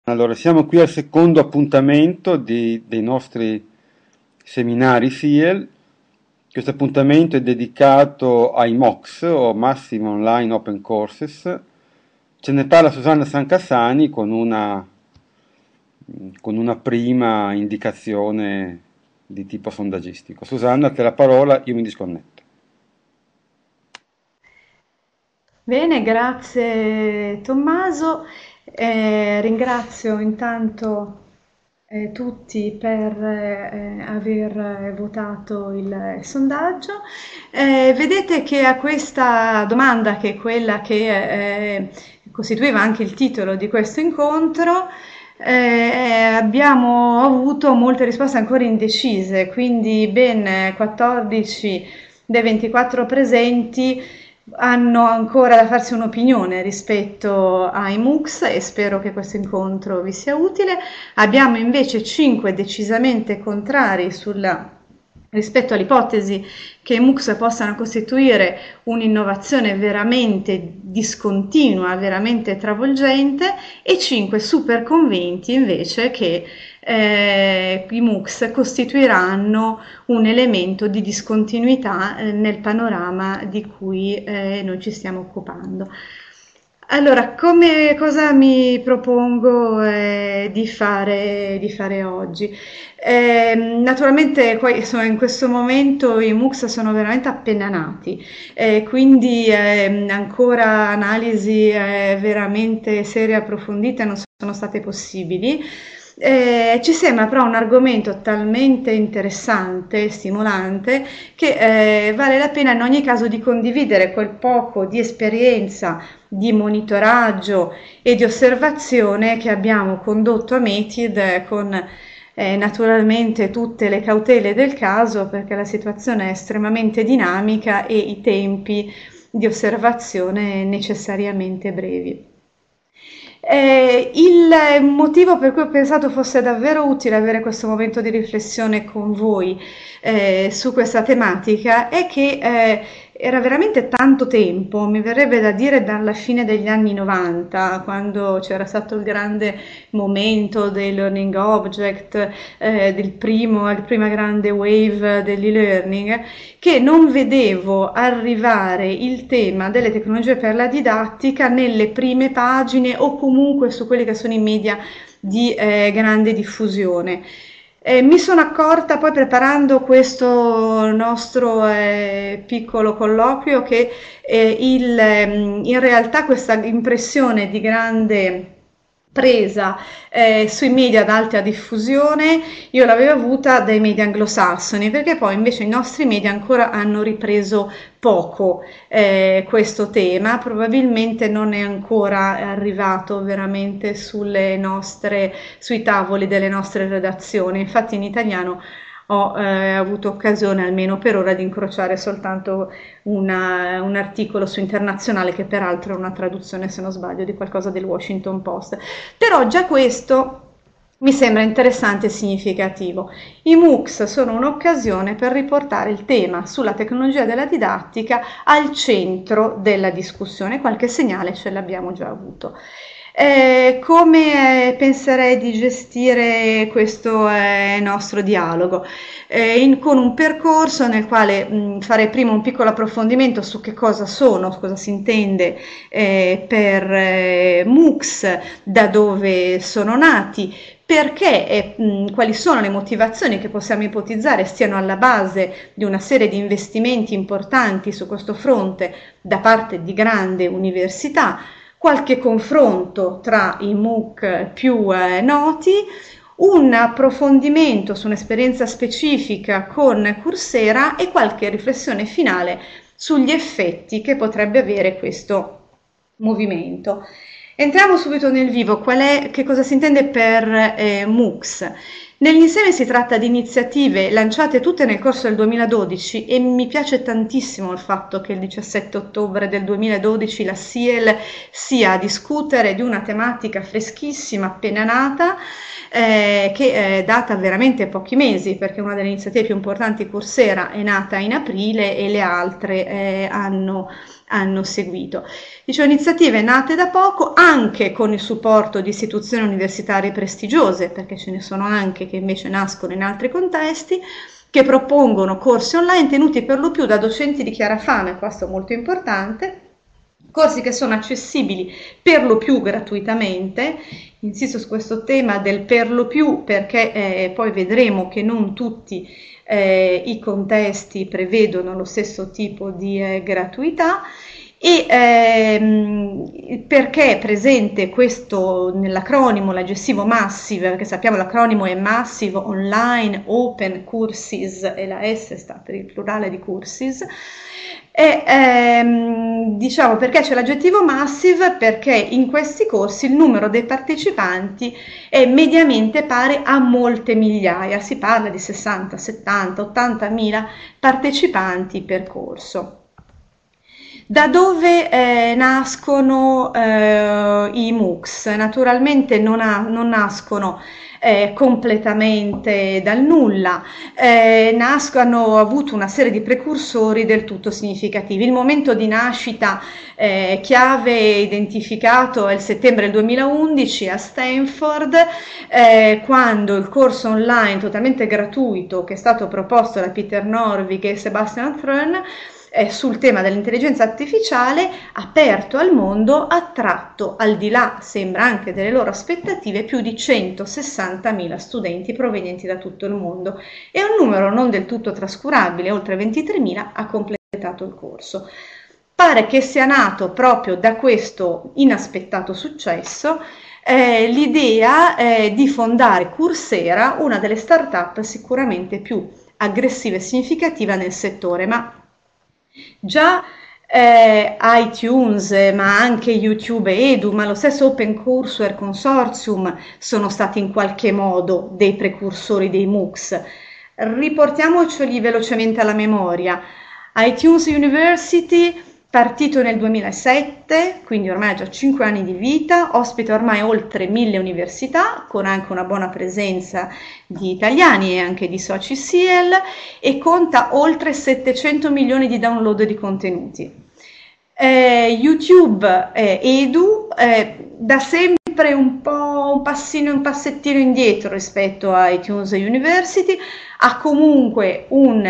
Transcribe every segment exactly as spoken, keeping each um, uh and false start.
Allora, siamo qui al secondo appuntamento di- dei nostri seminari S I E L. Questo appuntamento è dedicato ai M O C S o Massimo Online Open Courses. Ce ne parla Susanna Sancassani con una, con una prima indicazione di tipo sondaggistico. Susanna, a te la parola, io mi disconnetto. Bene, grazie Tommaso. Eh, ringrazio intanto eh, tutti per eh, aver eh, votato il sondaggio. Eh, vedete che a questa domanda, che è quella che eh, costituiva anche il titolo di questo incontro, eh, abbiamo avuto molte risposte ancora indecise, quindi ben quattordici dei ventiquattro presenti hanno ancora da farsi un'opinione rispetto ai M U C S e spero che questo incontro vi sia utile. Abbiamo invece cinque decisamente contrari sulla, rispetto all'ipotesi che i M U C S possano costituire un'innovazione veramente discontinua, veramente travolgente, e cinque super convinti invece che eh, i M U C S costituiranno un elemento di discontinuità eh, nel panorama di cui eh, noi ci stiamo occupando. Allora, come cosa mi propongo eh, di fare, di fare oggi? Eh, naturalmente qua- insomma, in questo momento i M U C S sono veramente appena nati, eh, quindi ehm, ancora analisi eh, veramente serie e approfondite non sono state possibili. Eh, ci sembra però un argomento talmente interessante e stimolante che eh, vale la pena in ogni caso di condividere quel poco di esperienza, di monitoraggio e di osservazione che abbiamo condotto a METID eh, con eh, naturalmente tutte le cautele del caso, perché la situazione è estremamente dinamica e i tempi di osservazione necessariamente brevi. Eh, il motivo per cui ho pensato fosse davvero utile avere questo momento di riflessione con voi eh, su questa tematica è che eh, era veramente tanto tempo, mi verrebbe da dire dalla fine degli anni novanta, quando c'era stato il grande momento dei learning object, eh, del primo, la prima grande wave dell'e-learning, che non vedevo arrivare il tema delle tecnologie per la didattica nelle prime pagine o comunque su quelli che sono i media di eh, grande diffusione. Eh, mi sono accorta poi preparando questo nostro eh, piccolo colloquio che eh, il, ehm, in realtà questa impressione di grande presa eh, sui media ad alta diffusione io l'avevo avuta dai media anglosassoni, perché poi invece i nostri media ancora hanno ripreso poco eh, questo tema, probabilmente non è ancora arrivato veramente sulle nostre, sui tavoli delle nostre redazioni. Infatti in italiano ho eh, avuto occasione almeno per ora di incrociare soltanto una, un articolo su Internazionale, che peraltro è una traduzione, se non sbaglio, di qualcosa del Washington Post. Però già questo mi sembra interessante e significativo. I M U C S sono un'occasione per riportare il tema sulla tecnologia della didattica al centro della discussione. Qualche segnale ce l'abbiamo già avuto. Eh, come eh, penserei di gestire questo eh, nostro dialogo? Eh, in- con un percorso nel quale mh, fare prima un piccolo approfondimento su che cosa sono, cosa si intende eh, per eh, M U C S, da dove sono nati, perché e mh, quali sono le motivazioni che possiamo ipotizzare stiano alla base di una serie di investimenti importanti su questo fronte da parte di grandi università, qualche confronto tra i M U C più eh, noti, un approfondimento su un'esperienza specifica con Coursera e qualche riflessione finale sugli effetti che potrebbe avere questo movimento. Entriamo subito nel vivo. Qual è, che cosa si intende per eh, M U C S? Nell'insieme si tratta di iniziative lanciate tutte nel corso del duemiladodici, e mi piace tantissimo il fatto che il diciassette ottobre del duemiladodici la S I E L sia a discutere di una tematica freschissima, appena nata, eh, che è data veramente pochi mesi, perché una delle iniziative più importanti Coursera è nata in aprile e le altre eh, hanno, hanno seguito. Dicevo, iniziative nate da poco, anche con il supporto di istituzioni universitarie prestigiose, perché ce ne sono anche che invece nascono in altri contesti, che propongono corsi online tenuti per lo più da docenti di chiara fame, questo è molto importante, corsi che sono accessibili per lo più gratuitamente. Insisto su questo tema del per lo più perché eh, poi vedremo che non tutti eh, i contesti prevedono lo stesso tipo di eh, gratuità. E ehm, perché è presente questo nell'acronimo, l'aggettivo Massive, perché sappiamo l'acronimo è Massive Online Open Courses e la S sta per il plurale di courses. E ehm, diciamo perché c'è l'aggettivo Massive? Perché in questi corsi il numero dei partecipanti è mediamente pari a molte migliaia, si parla di sessanta, settanta, ottanta mila partecipanti per corso. Da dove eh, nascono eh, i MOOCs? Naturalmente non, ha, non nascono eh, completamente dal nulla, eh, nascono, hanno avuto una serie di precursori del tutto significativi. Il momento di nascita eh, chiave identificato è il settembre del duemilaundici a Stanford, eh, quando il corso online totalmente gratuito che è stato proposto da Peter Norvig e Sebastian Thrun Eh, sul tema dell'intelligenza artificiale, aperto al mondo, ha attratto, al di là, sembra anche delle loro aspettative, più di centosessantamila studenti provenienti da tutto il mondo e un numero non del tutto trascurabile, oltre ventitremila, ha completato il corso. Pare che sia nato proprio da questo inaspettato successo eh, l'idea eh, di fondare Coursera, una delle start-up sicuramente più aggressiva e significativa nel settore, ma già eh, iTunes, eh, ma anche YouTube e Edu, ma lo stesso OpenCourseware Consortium sono stati in qualche modo dei precursori dei MOOCs. Riportiamoceli velocemente alla memoria. iTunes University, partito nel duemilasette, quindi ormai ha già cinque anni di vita, ospita ormai oltre mille università, con anche una buona presenza di italiani e anche di soci S I E L, e conta oltre settecento milioni di download di contenuti. Eh, YouTube eh, Edu eh, da sempre un po' un passino un passettino indietro rispetto a iTunes University, ha comunque un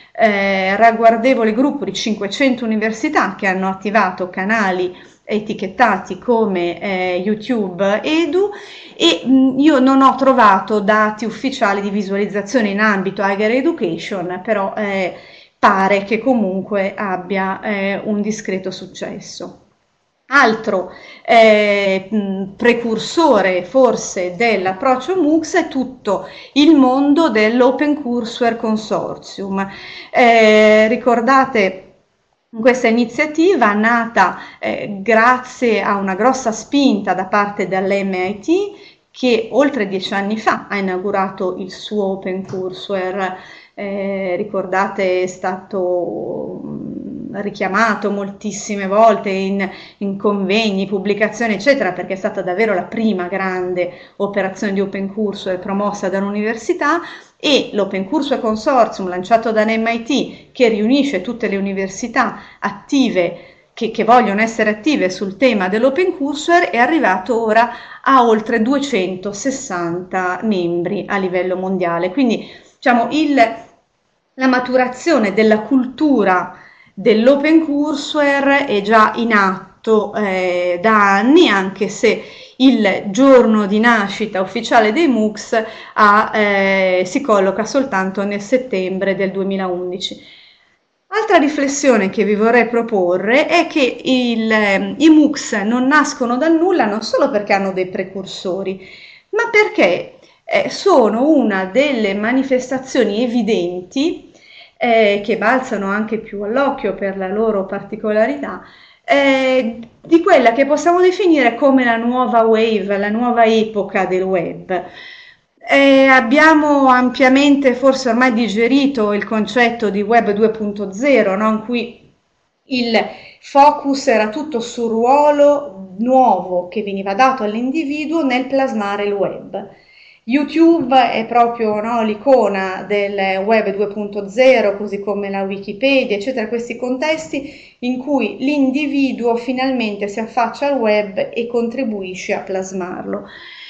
eh, ragguardevole gruppo di cinquecento università che hanno attivato canali etichettati come eh, YouTube Edu, e mh, io non ho trovato dati ufficiali di visualizzazione in ambito higher education, però eh, pare che comunque abbia eh, un discreto successo. Altro eh, precursore forse dell'approccio MOOCs è tutto il mondo dell'OpenCourseware Consortium. Eh, ricordate questa iniziativa nata eh, grazie a una grossa spinta da parte dell'M I T, che oltre dieci anni fa ha inaugurato il suo OpenCourseware. Eh, ricordate, è stato mh, richiamato moltissime volte in, in convegni, pubblicazioni eccetera, perché è stata davvero la prima grande operazione di OpenCourseware promossa da un'università, e l'OpenCourseware Consortium lanciato da M I T, che riunisce tutte le università attive che, che vogliono essere attive sul tema dell'OpenCourseware, è arrivato ora a oltre duecentosessanta membri a livello mondiale. Quindi diciamo il, la maturazione della cultura dell'OpenCourseware è già in atto eh, da anni, anche se il giorno di nascita ufficiale dei MOOCs ha, eh, si colloca soltanto nel settembre del duemilaundici. Altra riflessione che vi vorrei proporre è che il, eh, i MOOCs non nascono dal nulla, non solo perché hanno dei precursori, ma perché eh, sono una delle manifestazioni evidenti eh, che balzano anche più all'occhio per la loro particolarità, eh, di quella che possiamo definire come la nuova wave, la nuova epoca del web. Eh, abbiamo ampiamente forse ormai digerito il concetto di web due punto zero, no? In cui il focus era tutto sul ruolo nuovo che veniva dato all'individuo nel plasmare il web. YouTube è proprio, no, l'icona del web due punto zero, così come la Wikipedia, eccetera, questi contesti in cui l'individuo finalmente si affaccia al web e contribuisce a plasmarlo.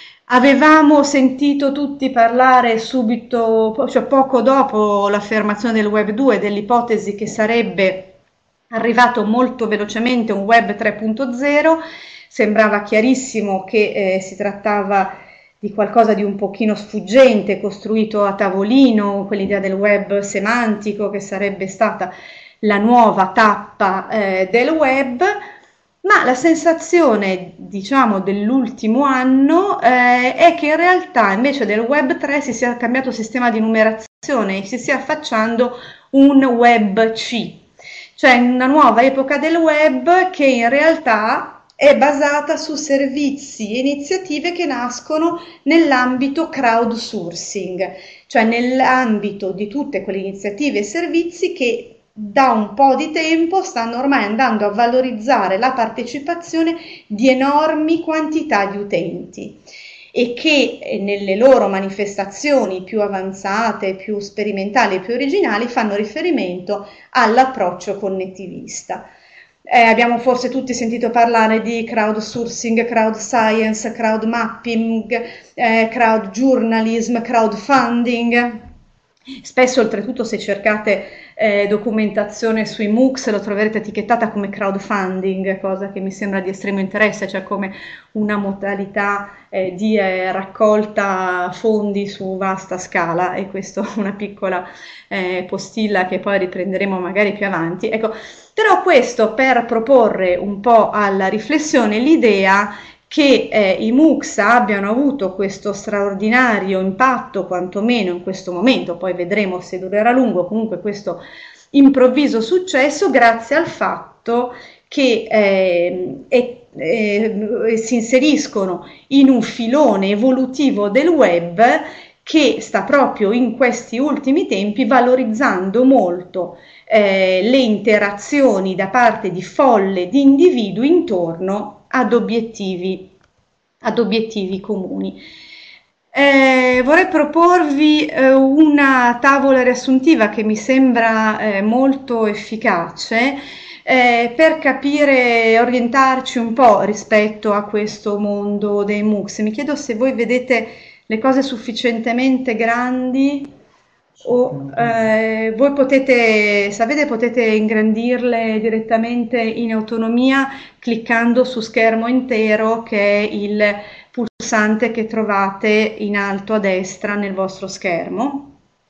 Avevamo sentito tutti parlare subito, cioè poco dopo l'affermazione del web due, dell'ipotesi che sarebbe arrivato molto velocemente un web tre punto zero. Sembrava chiarissimo che eh, si trattava di qualcosa di un pochino sfuggente, costruito a tavolino, quell'idea del web semantico che sarebbe stata la nuova tappa eh, del web, ma la sensazione, diciamo, dell'ultimo anno eh, è che in realtà invece del web tre si sia cambiato il sistema di numerazione e si stia affacciando un web C, cioè una nuova epoca del web che in realtà è basata su servizi e iniziative che nascono nell'ambito crowdsourcing, cioè nell'ambito di tutte quelle iniziative e servizi che da un po' di tempo stanno ormai andando a valorizzare la partecipazione di enormi quantità di utenti e che nelle loro manifestazioni più avanzate, più sperimentali e più originali fanno riferimento all'approccio connettivista. Eh, abbiamo forse tutti sentito parlare di crowdsourcing, crowd science, crowd mapping, eh, crowd journalism, crowdfunding. Spesso, oltretutto, se cercate eh, documentazione sui MOOCs lo troverete etichettata come crowdfunding, cosa che mi sembra di estremo interesse, cioè come una modalità eh, di eh, raccolta fondi su vasta scala, e questo è una piccola eh, postilla che poi riprenderemo magari più avanti. Ecco, però questo per proporre un po' alla riflessione l'idea che eh, i MOOCs abbiano avuto questo straordinario impatto, quantomeno in questo momento, poi vedremo se durerà a lungo, comunque questo improvviso successo, grazie al fatto che eh, è, eh, si inseriscono in un filone evolutivo del web che sta proprio in questi ultimi tempi valorizzando molto eh, le interazioni da parte di folle di individui intorno ad obiettivi, ad obiettivi comuni. Eh, vorrei proporvi eh, una tavola riassuntiva che mi sembra eh, molto efficace eh, per capire e orientarci un po' rispetto a questo mondo dei MOOCs. Mi chiedo se voi vedete le cose sufficientemente grandi o eh, voi potete, sapete, potete ingrandirle direttamente in autonomia cliccando su schermo intero, che è il pulsante che trovate in alto a destra nel vostro schermo.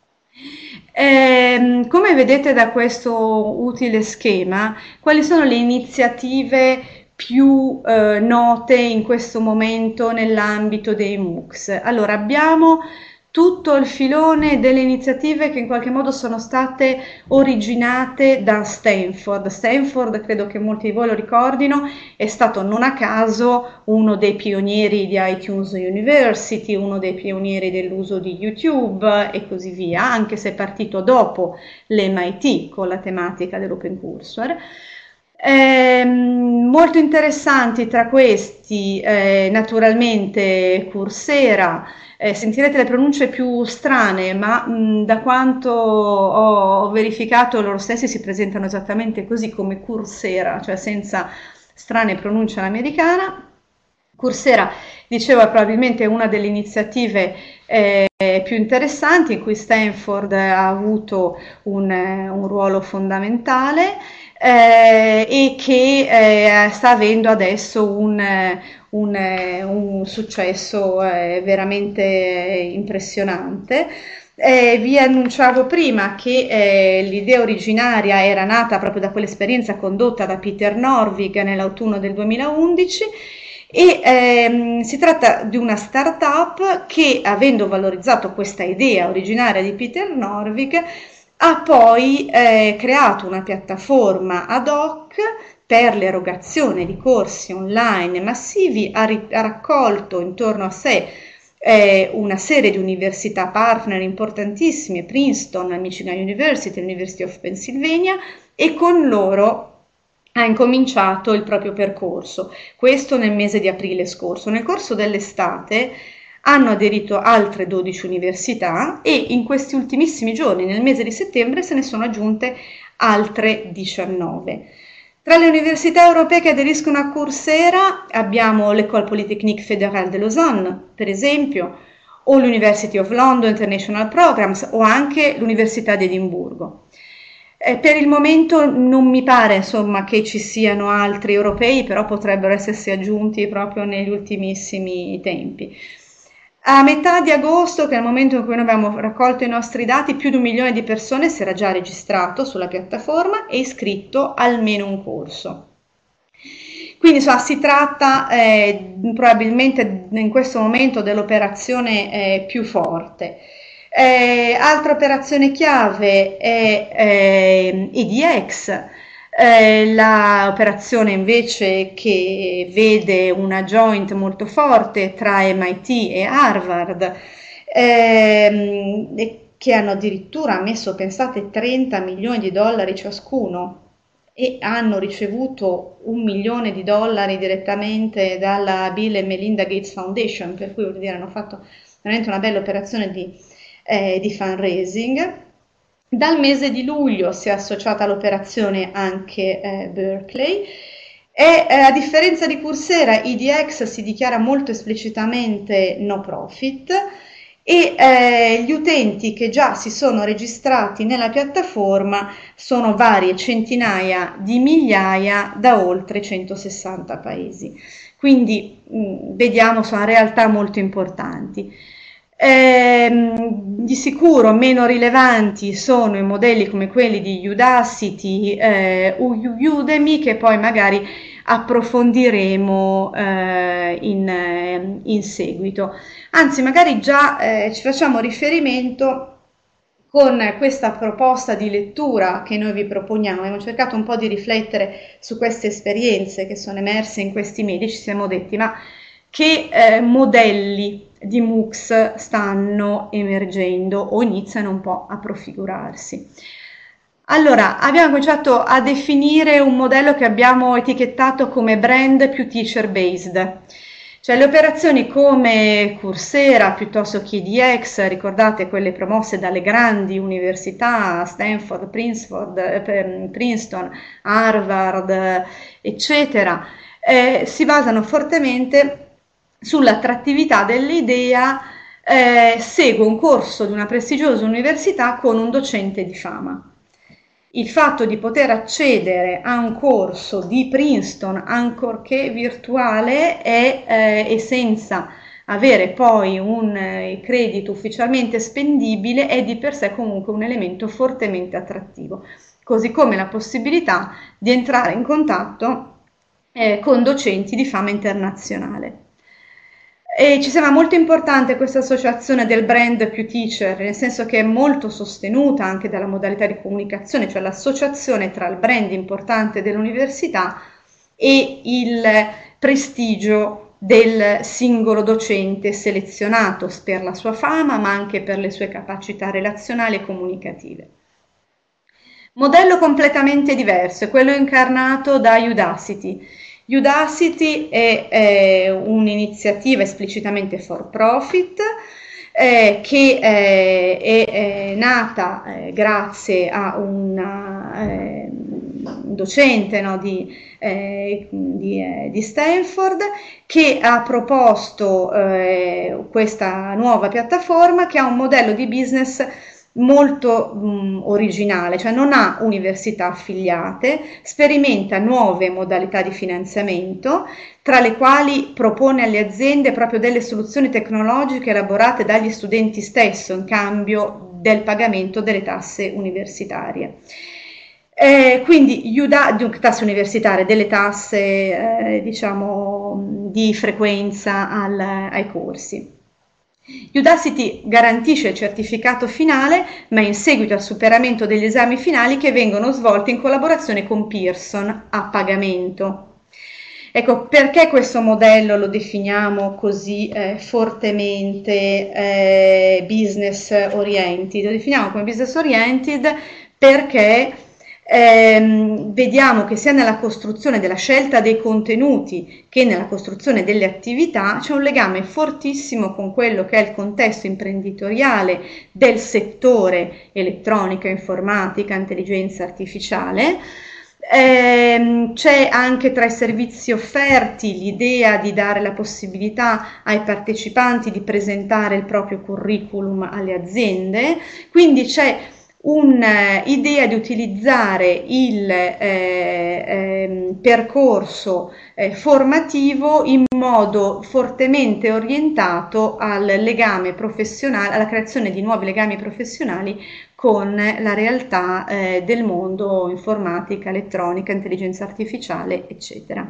Eh, come vedete da questo utile schema, quali sono le iniziative più eh, note in questo momento nell'ambito dei MOOCs? Allora, abbiamo tutto il filone delle iniziative che in qualche modo sono state originate da Stanford. Stanford, credo che molti di voi lo ricordino, è stato non a caso uno dei pionieri di iTunes University, uno dei pionieri dell'uso di YouTube e così via, anche se è partito dopo l'M I T con la tematica dell'Open Courseware. Eh, molto interessanti tra questi, eh, naturalmente Coursera. Eh, sentirete le pronunce più strane, ma mh, da quanto ho, ho verificato loro stessi si presentano esattamente così, come Coursera, cioè senza strane pronunce all'americana. Coursera, dicevo, è probabilmente una delle iniziative eh, più interessanti in cui Stanford ha avuto un, un ruolo fondamentale eh, e che eh, sta avendo adesso un, un, un successo eh, veramente impressionante. Eh, vi annunciavo prima che eh, l'idea originaria era nata proprio da quell'esperienza condotta da Peter Norvig nell'autunno del duemilaundici e ehm, si tratta di una startup che, avendo valorizzato questa idea originaria di Peter Norvig, ha poi eh, creato una piattaforma ad hoc per l'erogazione di corsi online massivi, ha, ri- ha raccolto intorno a sé eh, una serie di università partner importantissime, Princeton, Michigan University, University of Pennsylvania, e con loro ha incominciato il proprio percorso, questo nel mese di aprile scorso. Nel corso dell'estate Hanno aderito altre dodici università e in questi ultimissimi giorni, nel mese di settembre, se ne sono aggiunte altre diciannove. Tra le università europee che aderiscono a Coursera abbiamo l'École Polytechnique Fédérale de Lausanne, per esempio, o l'University of London International Programs o anche l'Università di Edimburgo. Eh, per il momento non mi pare insomma che ci siano altri europei, però potrebbero essersi aggiunti proprio negli ultimissimi tempi. A metà di agosto, che è il momento in cui noi abbiamo raccolto i nostri dati, più di un milione di persone si era già registrato sulla piattaforma e iscritto almeno un corso. Quindi insomma, si tratta eh, probabilmente in questo momento dell'operazione eh, più forte. Eh, altra operazione chiave è eh, E D X, eh, l'operazione invece che vede una joint molto forte tra M I T e Harvard, ehm, che hanno addirittura messo, pensate, trenta milioni di dollari ciascuno e hanno ricevuto un milione di dollari direttamente dalla Bill e Melinda Gates Foundation, per cui vuol dire hanno fatto veramente una bella operazione di, eh, di fundraising. Dal mese di luglio si è associata all'operazione anche eh, Berkeley e eh, a differenza di Coursera, E D X si dichiara molto esplicitamente no profit e eh, gli utenti che già si sono registrati nella piattaforma sono varie centinaia di migliaia da oltre centosessanta paesi. Quindi mh, vediamo, sono realtà molto importanti. Eh, di sicuro meno rilevanti sono i modelli come quelli di Udacity, eh, Udemy, che poi magari approfondiremo eh, in, in seguito. Anzi, magari già eh, ci facciamo riferimento con questa proposta di lettura che noi vi proponiamo. Abbiamo cercato un po' di riflettere su queste esperienze che sono emerse in questi mesi. Ci siamo detti, ma che eh, modelli di MOOCs stanno emergendo o iniziano un po' a prefigurarsi? Allora, abbiamo cominciato a definire un modello che abbiamo etichettato come brand più teacher based, cioè le operazioni come Coursera piuttosto che E D X, ricordate quelle promosse dalle grandi università, Stanford, Princeton, Princeton Harvard, eccetera, eh, si basano fortemente sull'attrattività dell'idea, eh, segue un corso di una prestigiosa università con un docente di fama. Il fatto di poter accedere a un corso di Princeton, ancorché virtuale, è, eh, e senza avere poi un eh, credito ufficialmente spendibile, è di per sé comunque un elemento fortemente attrattivo, così come la possibilità di entrare in contatto eh, con docenti di fama internazionale. E ci sembra molto importante questa associazione del brand più teacher, nel senso che è molto sostenuta anche dalla modalità di comunicazione, cioè l'associazione tra il brand importante dell'università e il prestigio del singolo docente selezionato per la sua fama, ma anche per le sue capacità relazionali e comunicative. Modello completamente diverso è quello incarnato da Udacity. Udacity è eh, un'iniziativa esplicitamente for profit eh, che eh, è, è nata eh, grazie a una, eh, un docente no, di, eh, di, eh, di Stanford che ha proposto eh, questa nuova piattaforma che ha un modello di business molto mh, originale, cioè non ha università affiliate, sperimenta nuove modalità di finanziamento, tra le quali propone alle aziende proprio delle soluzioni tecnologiche elaborate dagli studenti stessi in cambio del pagamento delle tasse universitarie. Eh, quindi Uda, tasse universitarie, delle tasse eh, diciamo di frequenza al, ai corsi. Udacity garantisce il certificato finale, ma in seguito al superamento degli esami finali che vengono svolti in collaborazione con Pearson a pagamento. Ecco, perché questo modello lo definiamo così eh, fortemente eh, business oriented? Lo definiamo come business oriented perché Ehm, vediamo che sia nella costruzione della scelta dei contenuti che nella costruzione delle attività c'è un legame fortissimo con quello che è il contesto imprenditoriale del settore elettronica, informatica, intelligenza artificiale. Ehm, c'è anche tra i servizi offerti l'idea di dare la possibilità ai partecipanti di presentare il proprio curriculum alle aziende, quindi c'è un'idea di utilizzare il eh, ehm, percorso eh, formativo in modo fortemente orientato al legame professionale, alla creazione di nuovi legami professionali con la realtà eh, del mondo informatica, elettronica, intelligenza artificiale, eccetera.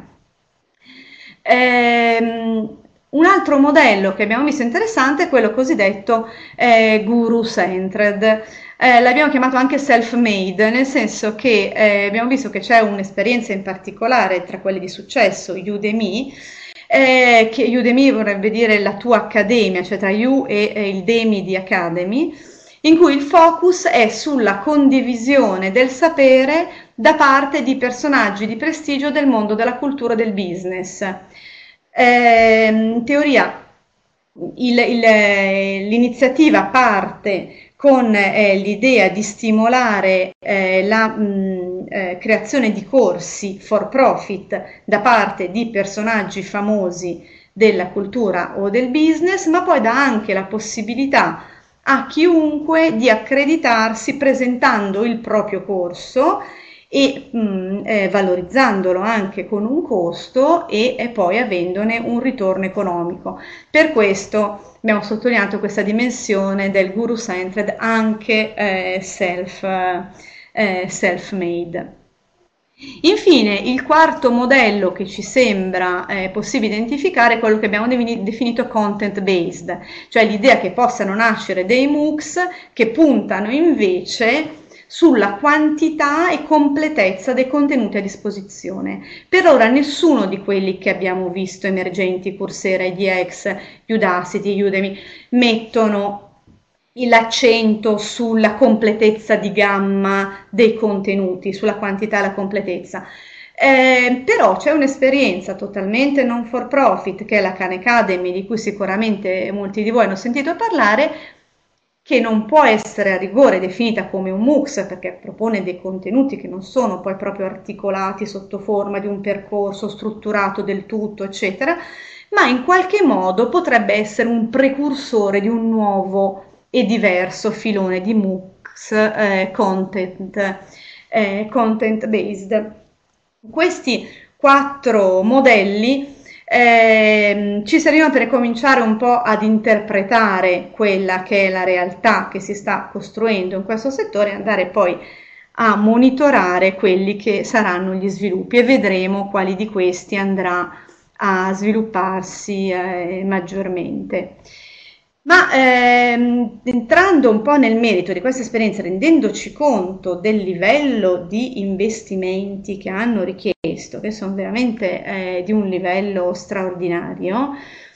Ehm, un altro modello che abbiamo visto interessante è quello cosiddetto eh, guru-centered. Eh, l'abbiamo chiamato anche self-made, nel senso che eh, abbiamo visto che c'è un'esperienza in particolare tra quelle di successo, Udemy, eh, che Udemy vorrebbe dire la tua accademia, cioè tra U e, e il Demi di Academy, in cui il focus è sulla condivisione del sapere da parte di personaggi di prestigio del mondo della cultura e del business. Eh, in teoria l'iniziativa parte con eh, l'idea di stimolare eh, la mh, eh, creazione di corsi for profit da parte di personaggi famosi della cultura o del business, ma poi dà anche la possibilità a chiunque di accreditarsi presentando il proprio corso e mh, eh, valorizzandolo anche con un costo e, e poi avendone un ritorno economico. Per questo abbiamo sottolineato questa dimensione del guru-centered anche eh, self, eh, self-made. Infine, il quarto modello che ci sembra eh, possibile identificare è quello che abbiamo definito content based, cioè l'idea che possano nascere dei MOOCs che puntano invece sulla quantità e completezza dei contenuti a disposizione. Per ora nessuno di quelli che abbiamo visto emergenti, Coursera, edX, Udacity, Udemy, mettono l'accento sulla completezza di gamma dei contenuti, sulla quantità e la completezza. Eh, però c'è un'esperienza totalmente non for profit che è la Khan Academy, di cui sicuramente molti di voi hanno sentito parlare, che non può essere a rigore definita come un MOOCs perché propone dei contenuti che non sono poi proprio articolati sotto forma di un percorso strutturato del tutto, eccetera, ma in qualche modo potrebbe essere un precursore di un nuovo e diverso filone di MOOCs eh, content, eh, content based. Questi quattro modelli eh, ci servivano per cominciare un po' ad interpretare quella che è la realtà che si sta costruendo in questo settore e andare poi a monitorare quelli che saranno gli sviluppi e vedremo quali di questi andrà a svilupparsi eh, maggiormente. Ma ehm, entrando un po' nel merito di questa esperienza, rendendoci conto del livello di investimenti che hanno richiesto, che sono veramente eh, di un livello straordinario,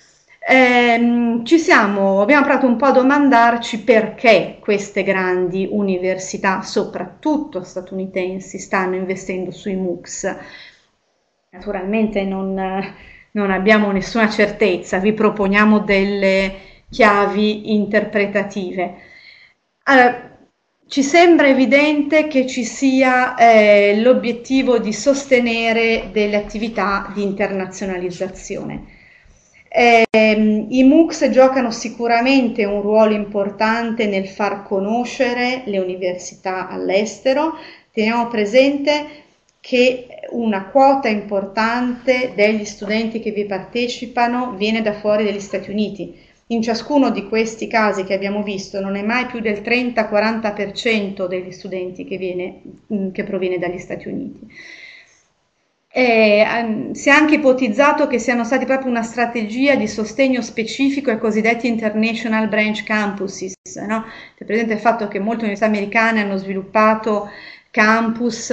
ehm, ci siamo, abbiamo provato un po' a domandarci perché queste grandi università, soprattutto statunitensi, stanno investendo sui MOOCs. Naturalmente non, non abbiamo nessuna certezza, vi proponiamo delle chiavi interpretative. Allora, ci sembra evidente che ci sia eh, l'obiettivo di sostenere delle attività di internazionalizzazione. Eh, I MOOCs giocano sicuramente un ruolo importante nel far conoscere le università all'estero. Teniamo presente che una quota importante degli studenti che vi partecipano viene da fuori degli Stati Uniti. In ciascuno di questi casi che abbiamo visto non è mai più del trenta quaranta per cento degli studenti che, viene, che proviene dagli Stati Uniti. E, um, si è anche ipotizzato che siano stati proprio una strategia di sostegno specifico ai cosiddetti International Branch Campuses, no? È presente il fatto che molte università americane hanno sviluppato campus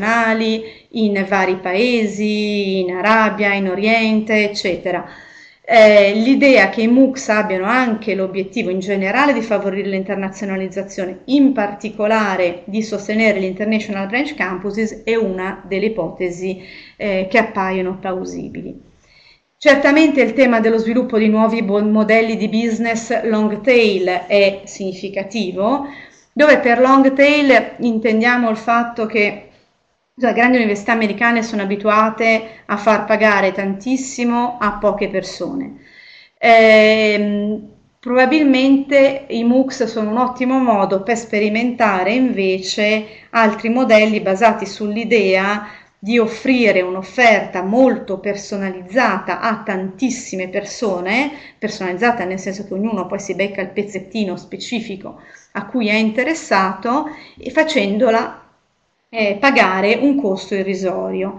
internazionali in vari paesi, in Arabia, in Oriente, eccetera. Eh, l'idea che i MOOCs abbiano anche l'obiettivo in generale di favorire l'internazionalizzazione, in particolare di sostenere l'International Branch Campuses, è una delle ipotesi eh, che appaiono plausibili. Certamente il tema dello sviluppo di nuovi modelli di business long tail è significativo, dove per long tail intendiamo il fatto che le grandi università americane sono abituate a far pagare tantissimo a poche persone. Eh, probabilmente i MOOCs sono un ottimo modo per sperimentare invece altri modelli basati sull'idea di offrire un'offerta molto personalizzata a tantissime persone, personalizzata nel senso che ognuno poi si becca il pezzettino specifico a cui è interessato, e facendola eh, pagare un costo irrisorio.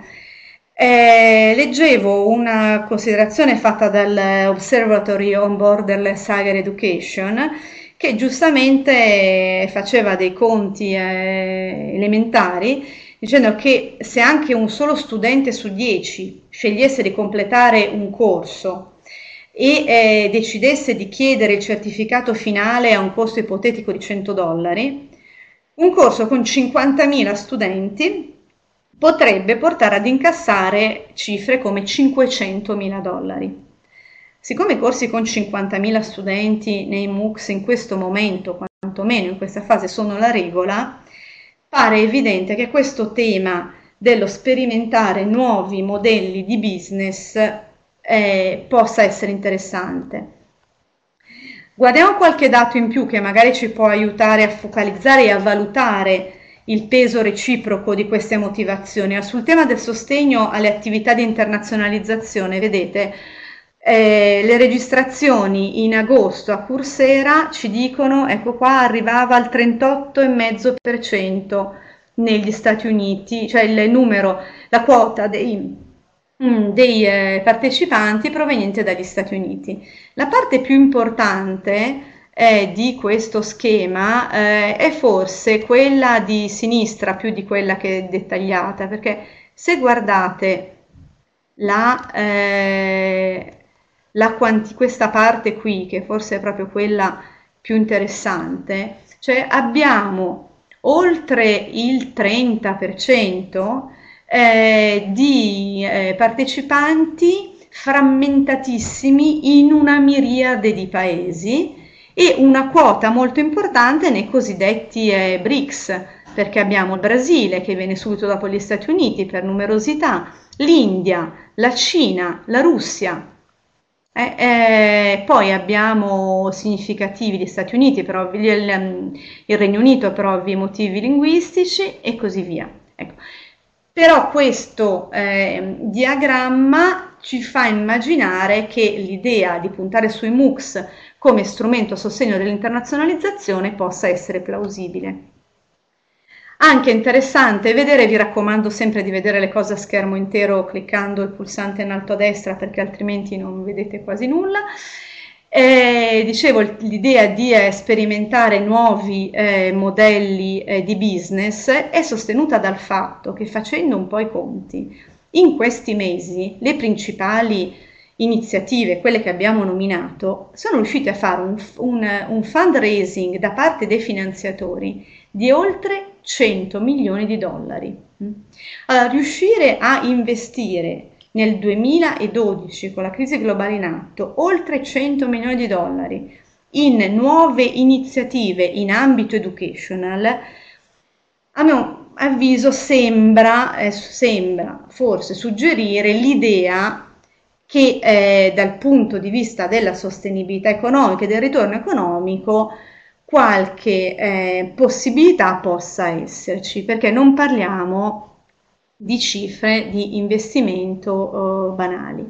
Eh, leggevo una considerazione fatta dal Observatory on Borderless Higher Education, che giustamente faceva dei conti eh, elementari, dicendo che se anche un solo studente su dieci scegliesse di completare un corso e eh, decidesse di chiedere il certificato finale a un costo ipotetico di cento dollari, un corso con cinquantamila studenti potrebbe portare ad incassare cifre come cinquecentomila dollari. Siccome i corsi con cinquantamila studenti nei MOOCs in questo momento, quantomeno in questa fase, sono la regola, pare evidente che questo tema dello sperimentare nuovi modelli di business eh, possa essere interessante. Guardiamo qualche dato in più che magari ci può aiutare a focalizzare e a valutare il peso reciproco di queste motivazioni. Sul tema del sostegno alle attività di internazionalizzazione, vedete, eh, le registrazioni in agosto a Coursera ci dicono, ecco qua, arrivava al trentotto virgola cinque per cento negli Stati Uniti, cioè il numero, la quota dei, dei eh, partecipanti proveniente dagli Stati Uniti. La parte più importante eh, di questo schema eh, è forse quella di sinistra più di quella che è dettagliata, perché se guardate la, eh, la quanti, questa parte qui, che forse è proprio quella più interessante, cioè abbiamo oltre il trenta per cento eh, di eh, partecipanti frammentatissimi in una miriade di paesi e una quota molto importante nei cosiddetti eh, BRICS, perché abbiamo il Brasile che viene subito dopo gli Stati Uniti per numerosità, l'India, la Cina, la Russia. Eh, eh, poi abbiamo significativi gli Stati Uniti, per ovvi, il, il Regno Unito per ovvi motivi linguistici e così via. Ecco. Però questo eh, diagramma ci fa immaginare che l'idea di puntare sui MOOCs come strumento a sostegno dell'internazionalizzazione possa essere plausibile. Anche interessante vedere, vi raccomando sempre di vedere le cose a schermo intero cliccando il pulsante in alto a destra perché altrimenti non vedete quasi nulla. Eh, dicevo, l'idea di eh, sperimentare nuovi eh, modelli eh, di business è sostenuta dal fatto che, facendo un po' i conti, in questi mesi le principali iniziative, quelle che abbiamo nominato, sono riuscite a fare un, un, un fundraising da parte dei finanziatori di oltre cento milioni di dollari. Allora, riuscire a investire nel duemiladodici, con la crisi globale in atto, oltre cento milioni di dollari in nuove iniziative in ambito educational, a mio avviso sembra, eh, sembra forse suggerire l'idea che eh, dal punto di vista della sostenibilità economica e del ritorno economico qualche eh, possibilità possa esserci, perché non parliamo di cifre di investimento eh, banali.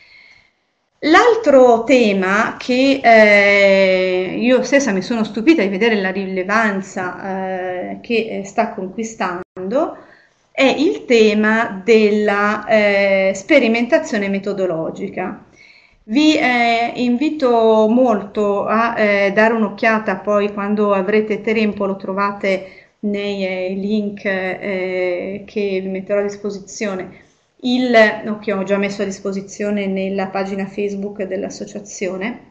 L'altro tema che eh, io stessa mi sono stupita di vedere la rilevanza eh, che sta conquistando è il tema della eh, sperimentazione metodologica. Vi eh, invito molto a eh, dare un'occhiata, poi quando avrete tempo lo trovate nei eh, link eh, che vi metterò a disposizione, il, no, che ho già messo a disposizione nella pagina Facebook dell'associazione.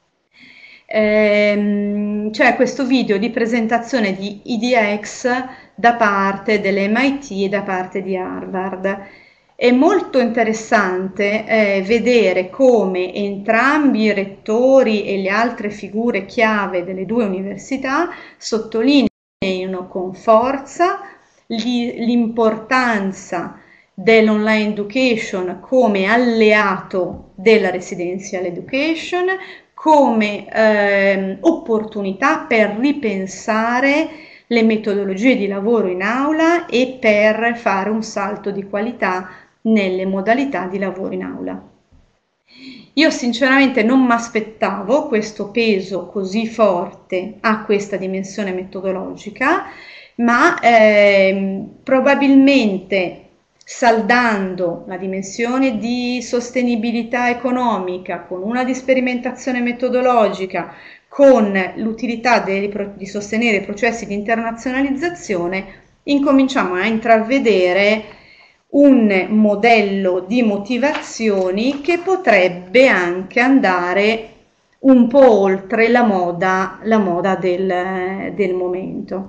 Ehm, c'è questo video di presentazione di E D X da parte dell'M I T e da parte di Harvard. È molto interessante eh, vedere come entrambi i rettori e le altre figure chiave delle due università sottolineino con forza l'importanza dell'online education come alleato della residential education, come eh, opportunità per ripensare le metodologie di lavoro in aula e per fare un salto di qualità nelle modalità di lavoro in aula. Io sinceramente non mi aspettavo questo peso così forte a questa dimensione metodologica, ma eh, probabilmente saldando la dimensione di sostenibilità economica con una di sperimentazione metodologica, con l'utilità di sostenere i processi di internazionalizzazione, incominciamo a intravedere un modello di motivazioni che potrebbe anche andare un po' oltre la moda, la moda del, del momento.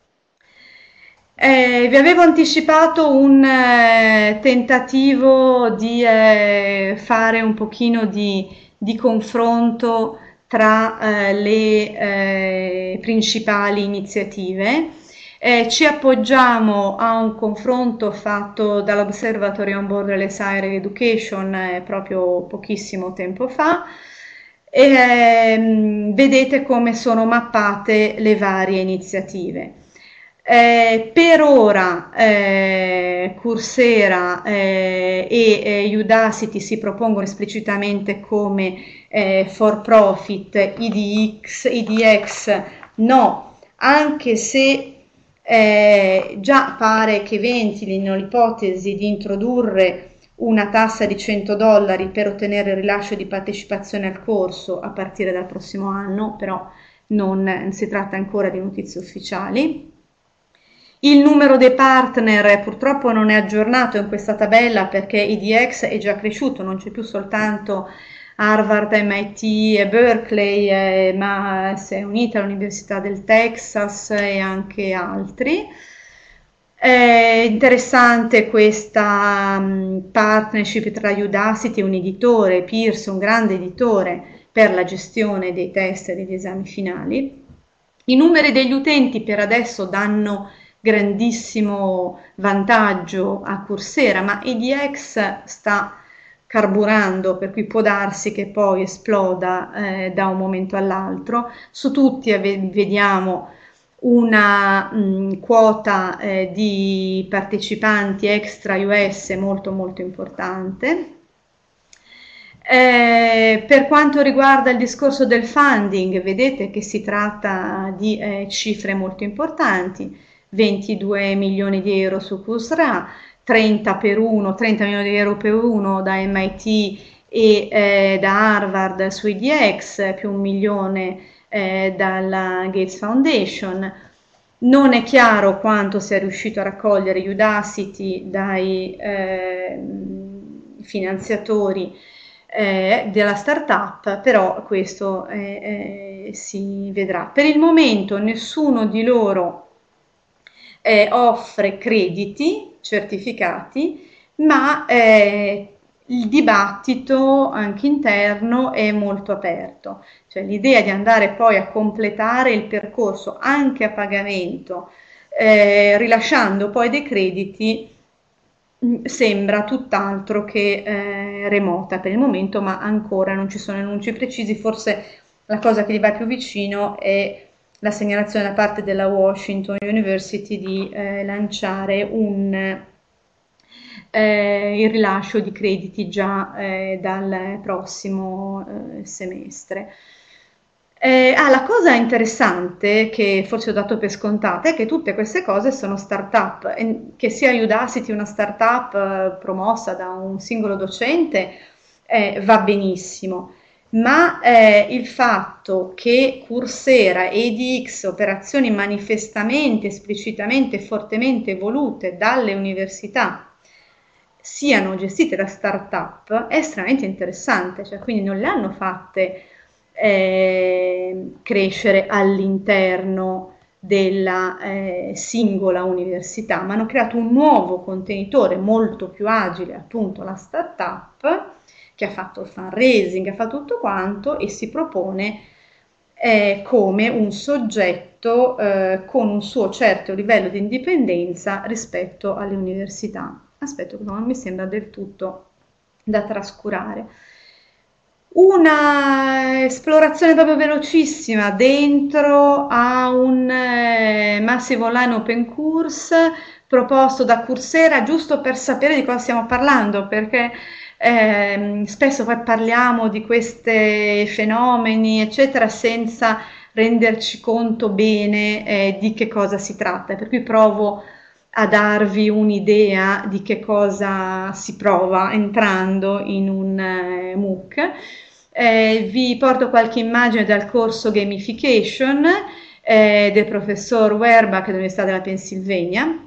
Eh, vi avevo anticipato un eh, tentativo di eh, fare un pochino di, di confronto tra eh, le eh, principali iniziative. Eh, ci appoggiamo a un confronto fatto dall'Observatory on Borderless Higher Education eh, proprio pochissimo tempo fa e ehm, vedete come sono mappate le varie iniziative. Eh, per ora eh, Coursera eh, e eh, Udacity si propongono esplicitamente come eh, for profit, I D X, I D X no, anche se eh, già pare che ventilino l'ipotesi di introdurre una tassa di cento dollari per ottenere il rilascio di partecipazione al corso a partire dal prossimo anno, però non, non si tratta ancora di notizie ufficiali. Il numero dei partner purtroppo non è aggiornato in questa tabella perché I D X è già cresciuto, non c'è più soltanto Harvard, M I T e Berkeley, eh, ma si è unita all'Università del Texas e anche altri. È interessante questa um, partnership tra Udacity, un editore, Pearson, un grande editore per la gestione dei test e degli esami finali. I numeri degli utenti per adesso danno grandissimo vantaggio a Coursera, ma E D X sta carburando, per cui può darsi che poi esploda eh, da un momento all'altro. Su tutti vediamo una mh, quota eh, di partecipanti extra U S molto molto importante. Eh, per quanto riguarda il discorso del funding, vedete che si tratta di eh, cifre molto importanti, ventidue milioni di euro su Coursera, trenta per uno, trenta milioni di euro per uno da M I T e eh, da Harvard su I D X, più un milione eh, dalla Gates Foundation. Non è chiaro quanto sia riuscito a raccogliere Udacity dai eh, finanziatori eh, della startup, però questo eh, eh, si vedrà. Per il momento nessuno di loro eh, offre crediti certificati, ma eh, il dibattito anche interno è molto aperto, cioè l'idea di andare poi a completare il percorso anche a pagamento, eh, rilasciando poi dei crediti, mh, sembra tutt'altro che eh, remota per il momento, ma ancora non ci sono annunci precisi. Forse la cosa che gli va più vicino è la segnalazione da parte della Washington University di eh, lanciare un Eh, il rilascio di crediti già eh, dal prossimo eh, semestre. Eh, ah, la cosa interessante che forse ho dato per scontata è che tutte queste cose sono start-up, e che sia Udacity una start-up eh, promossa da un singolo docente eh, va benissimo, ma eh, il fatto che Coursera e E D X, operazioni manifestamente, esplicitamente, fortemente volute dalle università, siano gestite da start-up è estremamente interessante, cioè quindi non le hanno fatte eh, crescere all'interno della eh, singola università, ma hanno creato un nuovo contenitore molto più agile, appunto la startup, che ha fatto il fundraising, ha fatto tutto quanto e si propone eh, come un soggetto eh, con un suo certo livello di indipendenza rispetto alle università, aspetto che non mi sembra del tutto da trascurare. Una esplorazione proprio velocissima dentro a un eh, Massive Online Open Course proposto da Coursera, giusto per sapere di cosa stiamo parlando, perché ehm, spesso poi parliamo di questi fenomeni, eccetera, senza renderci conto bene eh, di che cosa si tratta. Per cui provo a darvi un'idea di che cosa si prova entrando in un eh, MOOC. Eh, vi porto qualche immagine dal corso Gamification eh, del professor Werbach dell'Università della Pennsylvania,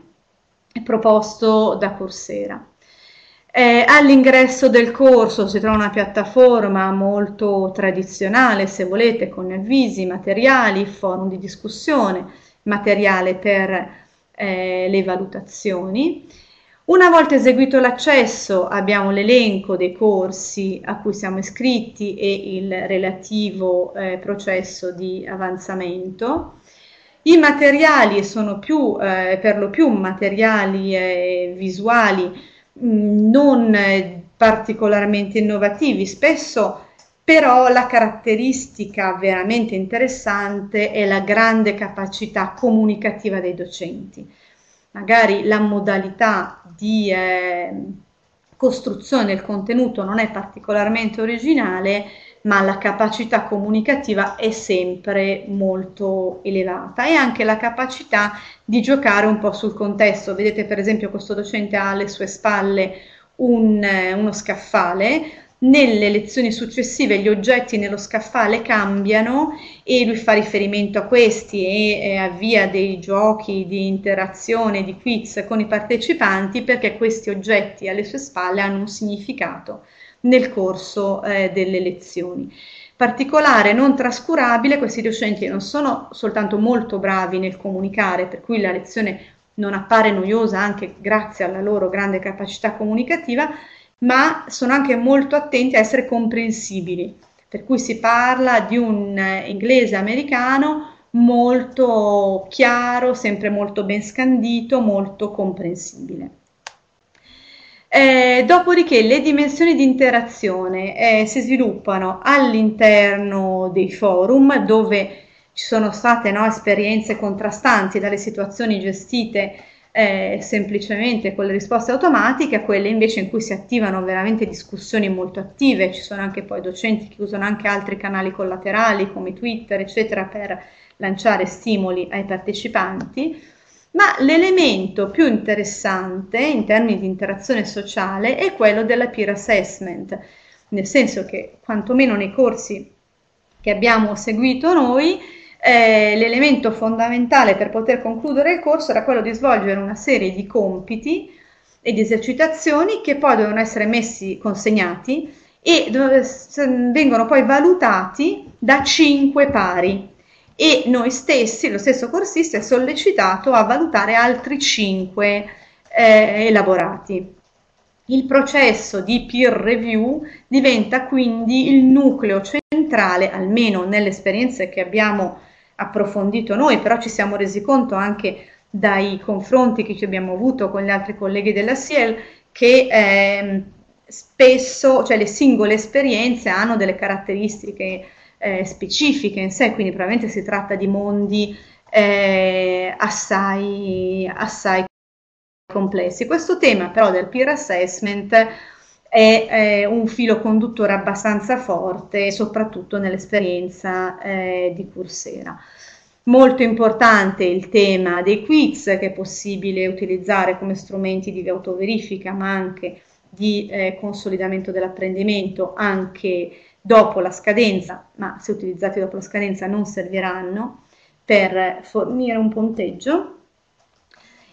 proposto da Coursera. Eh, all'ingresso del corso si trova una piattaforma molto tradizionale, se volete, con avvisi, materiali, forum di discussione, materiale per eh, le valutazioni. Una volta eseguito l'accesso abbiamo l'elenco dei corsi a cui siamo iscritti e il relativo eh, processo di avanzamento. I materiali sono più, eh, per lo più materiali eh, visuali mh, non eh, particolarmente innovativi, spesso però la caratteristica veramente interessante è la grande capacità comunicativa dei docenti. Magari la modalità di eh, costruzione del contenuto non è particolarmente originale, ma la capacità comunicativa è sempre molto elevata e anche la capacità di giocare un po' sul contesto. Vedete per esempio questo docente ha alle sue spalle un, uno scaffale. Nelle lezioni successive gli oggetti nello scaffale cambiano e lui fa riferimento a questi e eh, avvia dei giochi di interazione, di quiz con i partecipanti, perché questi oggetti alle sue spalle hanno un significato nel corso eh, delle lezioni. Particolare non trascurabile, questi docenti non sono soltanto molto bravi nel comunicare, per cui la lezione non appare noiosa anche grazie alla loro grande capacità comunicativa, ma sono anche molto attenti a essere comprensibili, per cui si parla di un inglese americano molto chiaro, sempre molto ben scandito, molto comprensibile. Eh, dopodiché le dimensioni di interazione eh, si sviluppano all'interno dei forum, dove ci sono state no, esperienze contrastanti, dalle situazioni gestite eh, semplicemente con le risposte automatiche a quelle invece in cui si attivano veramente discussioni molto attive. Ci sono anche poi docenti che usano anche altri canali collaterali come Twitter eccetera per lanciare stimoli ai partecipanti. Ma l'elemento più interessante in termini di interazione sociale è quello della peer assessment, nel senso che quantomeno nei corsi che abbiamo seguito noi eh, l'elemento fondamentale per poter concludere il corso era quello di svolgere una serie di compiti e di esercitazioni che poi dovevano essere messi, consegnati e dove, vengono poi valutati da cinque pari. E noi stessi, lo stesso corsista, è sollecitato a valutare altri cinque eh, elaborati. Il processo di peer review diventa quindi il nucleo centrale, almeno nelle esperienze che abbiamo approfondito noi, però ci siamo resi conto anche dai confronti che ci abbiamo avuto con gli altri colleghi della S I E L che eh, spesso, cioè le singole esperienze hanno delle caratteristiche Eh, specifiche in sé, quindi probabilmente si tratta di mondi eh, assai, assai complessi. Questo tema però del peer assessment è, è un filo conduttore abbastanza forte, soprattutto nell'esperienza eh, di Coursera. Molto importante il tema dei quiz, che è possibile utilizzare come strumenti di autoverifica, ma anche di eh, consolidamento dell'apprendimento, anche dopo la scadenza, ma se utilizzati dopo la scadenza non serviranno per fornire un punteggio.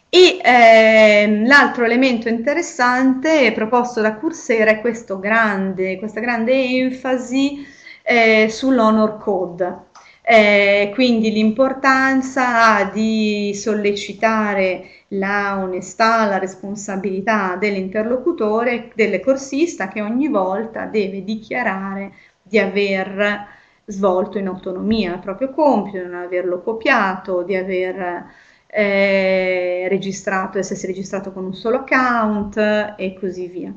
E ehm, l'altro elemento interessante proposto da Coursera è questo grande, questa grande enfasi eh, sull'honor code. Eh, quindi l'importanza di sollecitare la onestà, la responsabilità dell'interlocutore, del corsista, che ogni volta deve dichiarare di aver svolto in autonomia il proprio compito, di non averlo copiato, di aver eh, registrato, essersi registrato con un solo account e così via.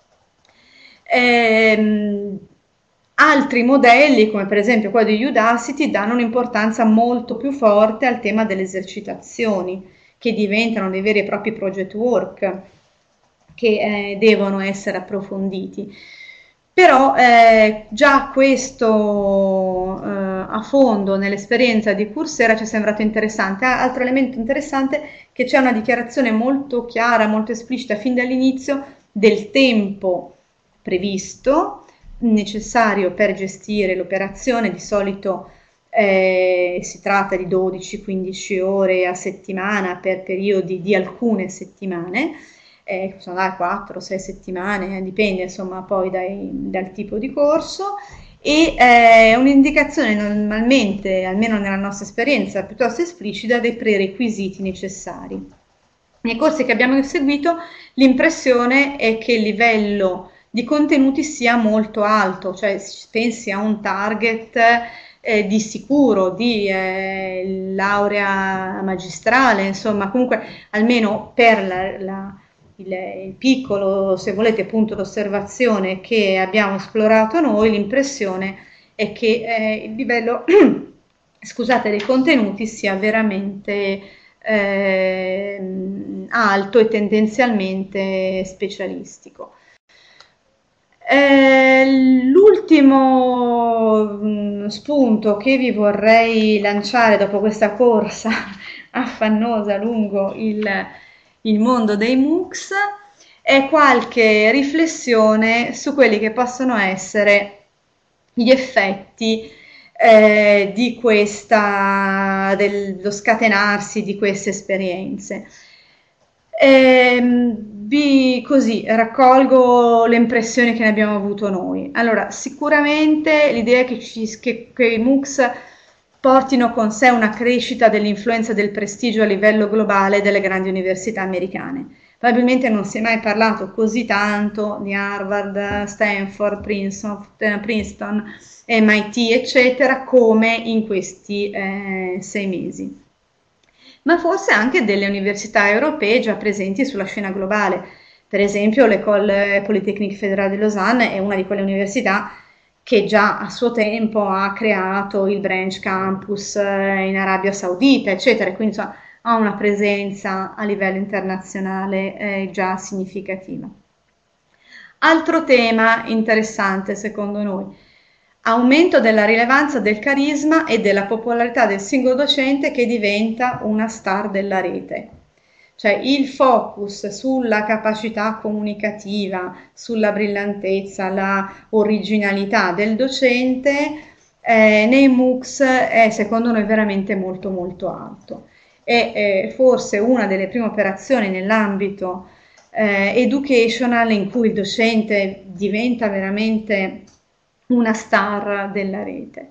Ehm, altri modelli, come per esempio quello di Udacity, danno un'importanza molto più forte al tema delle esercitazioni, che diventano dei veri e propri project work che eh, devono essere approfonditi. Però eh, già questo eh, a fondo nell'esperienza di Coursera ci è sembrato interessante. Ah, altro elemento interessante è che c'è una dichiarazione molto chiara, molto esplicita fin dall'inizio del tempo previsto necessario per gestire l'operazione. Di solito eh, si tratta di dodici quindici ore a settimana per periodi di alcune settimane, eh, possono dare quattro sei settimane, eh, dipende insomma poi dai, dal tipo di corso, e è eh, un'indicazione normalmente, almeno nella nostra esperienza, piuttosto esplicita dei prerequisiti necessari. Nei corsi che abbiamo seguito l'impressione è che il livello di contenuti sia molto alto, cioè pensi a un target eh, di sicuro, di eh, laurea magistrale, insomma comunque almeno per la, la, il, il piccolo, se volete, punto d'osservazione che abbiamo esplorato noi, l'impressione è che eh, il livello scusate, dei contenuti sia veramente eh, alto e tendenzialmente specialistico. Eh, l'ultimo spunto che vi vorrei lanciare dopo questa corsa affannosa lungo il, il mondo dei MOOCs è qualche riflessione su quelli che possono essere gli effetti eh, di questa, dello scatenarsi di queste esperienze. Ehm, vi così raccolgo le impressioni che ne abbiamo avuto noi. Allora, sicuramente l'idea che, ci, che, che i MOOCs portino con sé una crescita dell'influenza e del prestigio a livello globale delle grandi università americane. Probabilmente non si è mai parlato così tanto di Harvard, Stanford, Princeton, Princeton M I T, eccetera, come in questi eh, sei mesi. Ma forse anche delle università europee già presenti sulla scena globale. Per esempio l'École Polytechnique Fédérale di Lausanne è una di quelle università che già a suo tempo ha creato il branch campus in Arabia Saudita, eccetera, quindi insomma, ha una presenza a livello internazionale eh, già significativa. Altro tema interessante secondo noi: aumento della rilevanza, del carisma e della popolarità del singolo docente che diventa una star della rete. Cioè il focus sulla capacità comunicativa, sulla brillantezza, la originalità del docente eh, nei MOOCs è secondo noi veramente molto molto alto. È eh, forse una delle prime operazioni nell'ambito eh, educational in cui il docente diventa veramente una star della rete.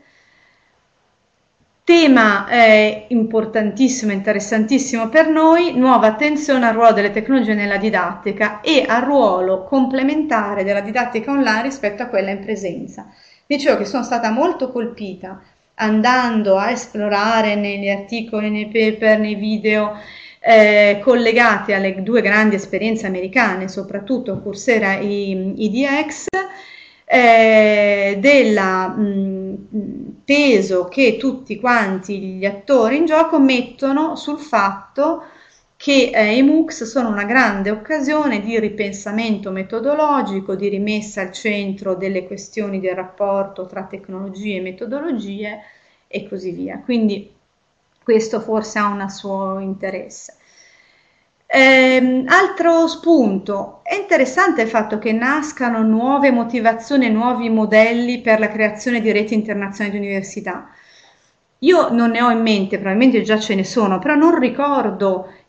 Tema eh, importantissimo, interessantissimo per noi: nuova attenzione al ruolo delle tecnologie nella didattica e al ruolo complementare della didattica online rispetto a quella in presenza. Dicevo che sono stata molto colpita andando a esplorare negli articoli, nei paper, nei video eh, collegati alle due grandi esperienze americane, soprattutto Coursera e E D X, Eh, della mh, peso che tutti quanti gli attori in gioco mettono sul fatto che eh, i MOOCs sono una grande occasione di ripensamento metodologico, di rimessa al centro delle questioni del rapporto tra tecnologie e metodologie e così via. Quindi questo forse ha un suo interesse. Eh, altro spunto: è interessante il fatto che nascano nuove motivazioni e nuovi modelli per la creazione di reti internazionali di università. Io non ne ho in mente, probabilmente già ce ne sono, però non ricordo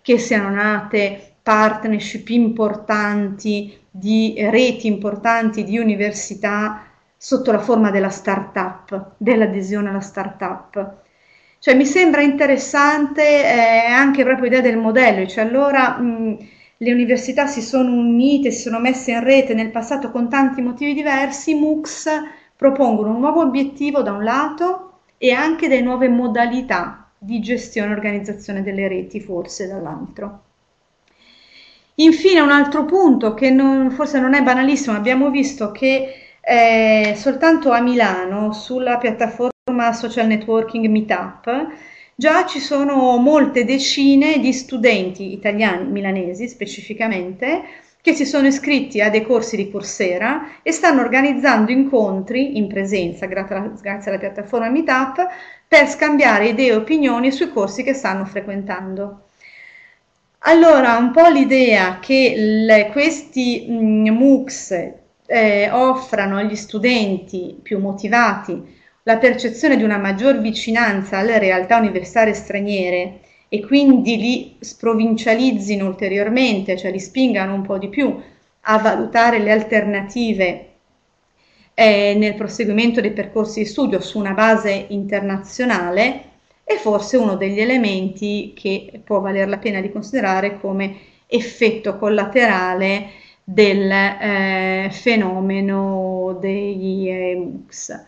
che siano nate partnership importanti di reti importanti di università sotto la forma della startup, dell'adesione alla startup. Cioè mi sembra interessante eh, anche proprio l'idea del modello, cioè allora mh, le università si sono unite, si sono messe in rete nel passato con tanti motivi diversi, i MOOCs propongono un nuovo obiettivo da un lato e anche delle nuove modalità di gestione e organizzazione delle reti forse dall'altro. Infine un altro punto che non, forse non è banalissimo, abbiamo visto che eh, soltanto a Milano sulla piattaforma social networking Meetup già ci sono molte decine di studenti italiani, milanesi specificamente, che si sono iscritti a dei corsi di Coursera e stanno organizzando incontri in presenza grazie alla, grazie alla piattaforma Meetup per scambiare idee e opinioni sui corsi che stanno frequentando. Allora, un po' l'idea che le, questi mh, MOOCs eh, offrano agli studenti più motivati la percezione di una maggior vicinanza alle realtà universitarie straniere e quindi li sprovincializzino ulteriormente, cioè li spingano un po' di più a valutare le alternative eh, nel proseguimento dei percorsi di studio su una base internazionale, è forse uno degli elementi che può valer la pena di considerare come effetto collaterale del eh, fenomeno degli eh, MOOCs.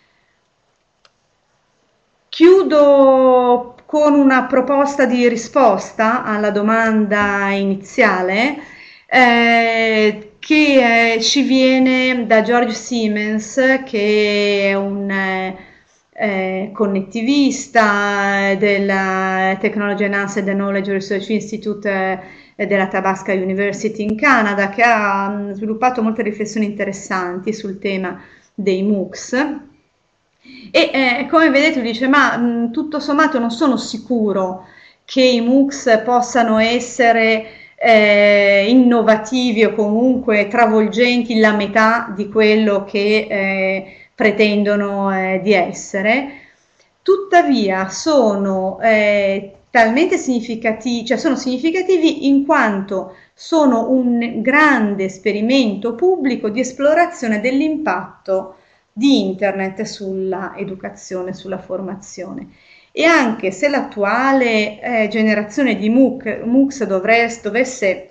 Chiudo con una proposta di risposta alla domanda iniziale eh, che eh, ci viene da George Siemens, che è un eh, eh, connettivista della Technology Enhanced Knowledge Research Institute eh, della Tabasca University in Canada, che ha mh, sviluppato molte riflessioni interessanti sul tema dei MOOCs. E eh, come vedete dice, ma mh, tutto sommato non sono sicuro che i MOOCs possano essere eh, innovativi o comunque travolgenti la metà di quello che eh, pretendono eh, di essere. Tuttavia sono eh, talmente significativi, cioè sono significativi in quanto sono un grande esperimento pubblico di esplorazione dell'impatto di internet sulla educazione, sulla formazione. E anche se l'attuale eh, generazione di MOOC, MOOCs dovesse, dovesse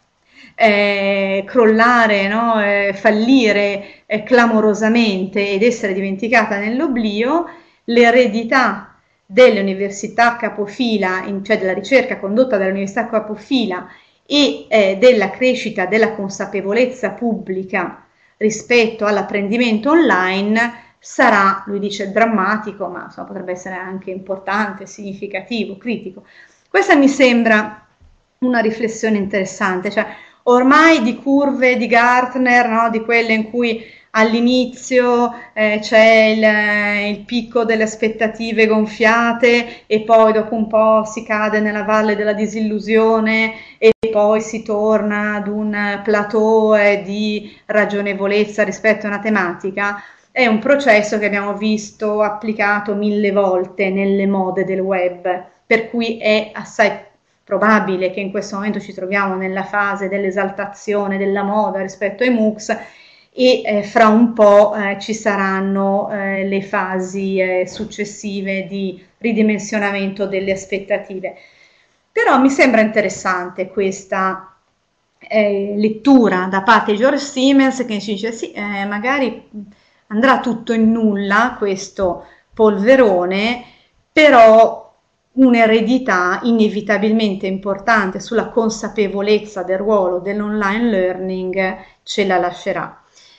eh, crollare, no? eh, fallire eh, clamorosamente ed essere dimenticata nell'oblio, l'eredità delle università capofila, in, cioè della ricerca condotta dalle università capofila e eh, della crescita della consapevolezza pubblica rispetto all'apprendimento online sarà, lui dice, drammatico, ma insomma, potrebbe essere anche importante, significativo, critico. Questa mi sembra una riflessione interessante, cioè ormai di curve di Gartner, no, di quelle in cui all'inizio eh, c'è il, il picco delle aspettative gonfiate e poi dopo un po' si cade nella valle della disillusione e poi si torna ad un plateau eh, di ragionevolezza rispetto a una tematica. È un processo che abbiamo visto applicato mille volte nelle mode del web, per cui è assai probabile che in questo momento ci troviamo nella fase dell'esaltazione della moda rispetto ai MOOCs e eh, fra un po' eh, ci saranno eh, le fasi eh, successive di ridimensionamento delle aspettative. Però mi sembra interessante questa eh, lettura da parte di George Siemens che ci dice sì, eh, magari andrà tutto in nulla questo polverone, però un'eredità inevitabilmente importante sulla consapevolezza del ruolo dell'online learning ce la lascerà.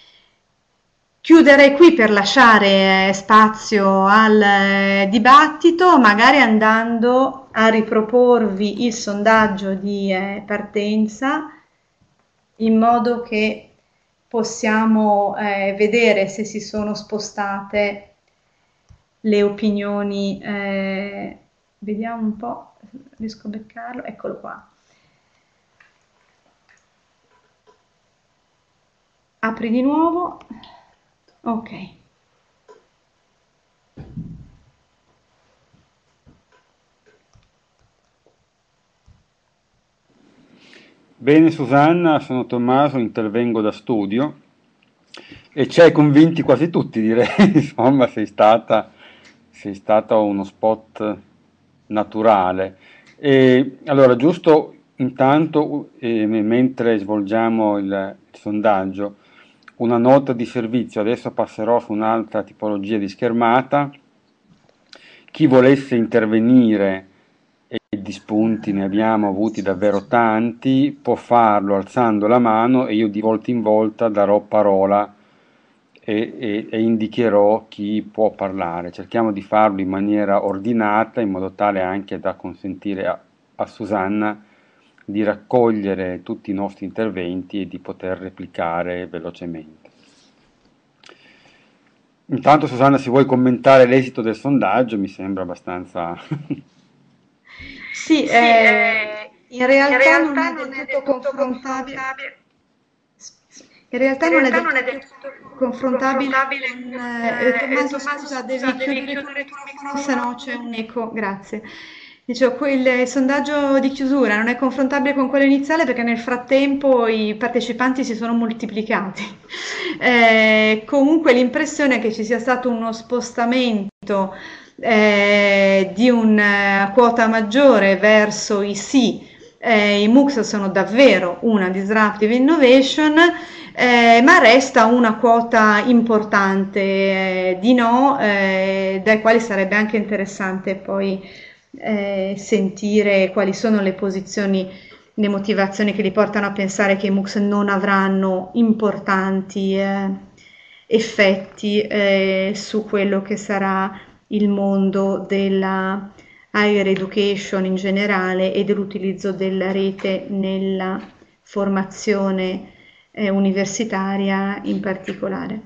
Chiuderei qui per lasciare spazio al dibattito, magari andando a riproporvi il sondaggio di partenza in modo che possiamo eh, vedere se si sono spostate le opinioni. Eh, vediamo un po', riesco a beccarlo, eccolo qua. Apri di nuovo. Ok. Bene Susanna, sono Tommaso, intervengo da studio e ci hai convinti quasi tutti, direi. Insomma, sei stata, sei stata uno spot naturale. E, allora, giusto intanto, eh, mentre svolgiamo il, il sondaggio, una nota di servizio, adesso passerò su un'altra tipologia di schermata. Chi volesse intervenire, e di spunti ne abbiamo avuti davvero tanti, può farlo alzando la mano e io di volta in volta darò parola e, e- e indicherò chi può parlare. Cerchiamo di farlo in maniera ordinata, in modo tale anche da consentire a, a Susanna di raccogliere tutti i nostri interventi e di poter replicare velocemente. Intanto Susanna, se vuoi commentare l'esito del sondaggio, mi sembra abbastanza... Sì, Sì, eh, eh, in in realtà non è realtà del non è tutto del tutto confrontabile. confrontabile, In realtà in non è realtà del non è tutto del tutto confrontabile confrontabile con... con... eh, eh, eh, eh, Tommaso, Tommaso, scusa, scusa, devi devi chiudere tu il chiudere il tuo microfono, se no c'è microfono? un eco. Grazie. Dicevo, quel il sondaggio di chiusura non è confrontabile con quello iniziale perché nel frattempo i partecipanti si sono moltiplicati. Eh, comunque l'impressione è che ci sia stato uno spostamento eh, di una quota maggiore verso i sì. Eh, I MOOCs sono davvero una disruptive innovation, eh, ma resta una quota importante eh, di no, eh, dai quali sarebbe anche interessante poi eh, sentire quali sono le posizioni, le motivazioni che li portano a pensare che i MOOCs non avranno importanti eh, effetti eh, su quello che sarà il mondo della higher education in generale e dell'utilizzo della rete nella formazione eh, universitaria in particolare.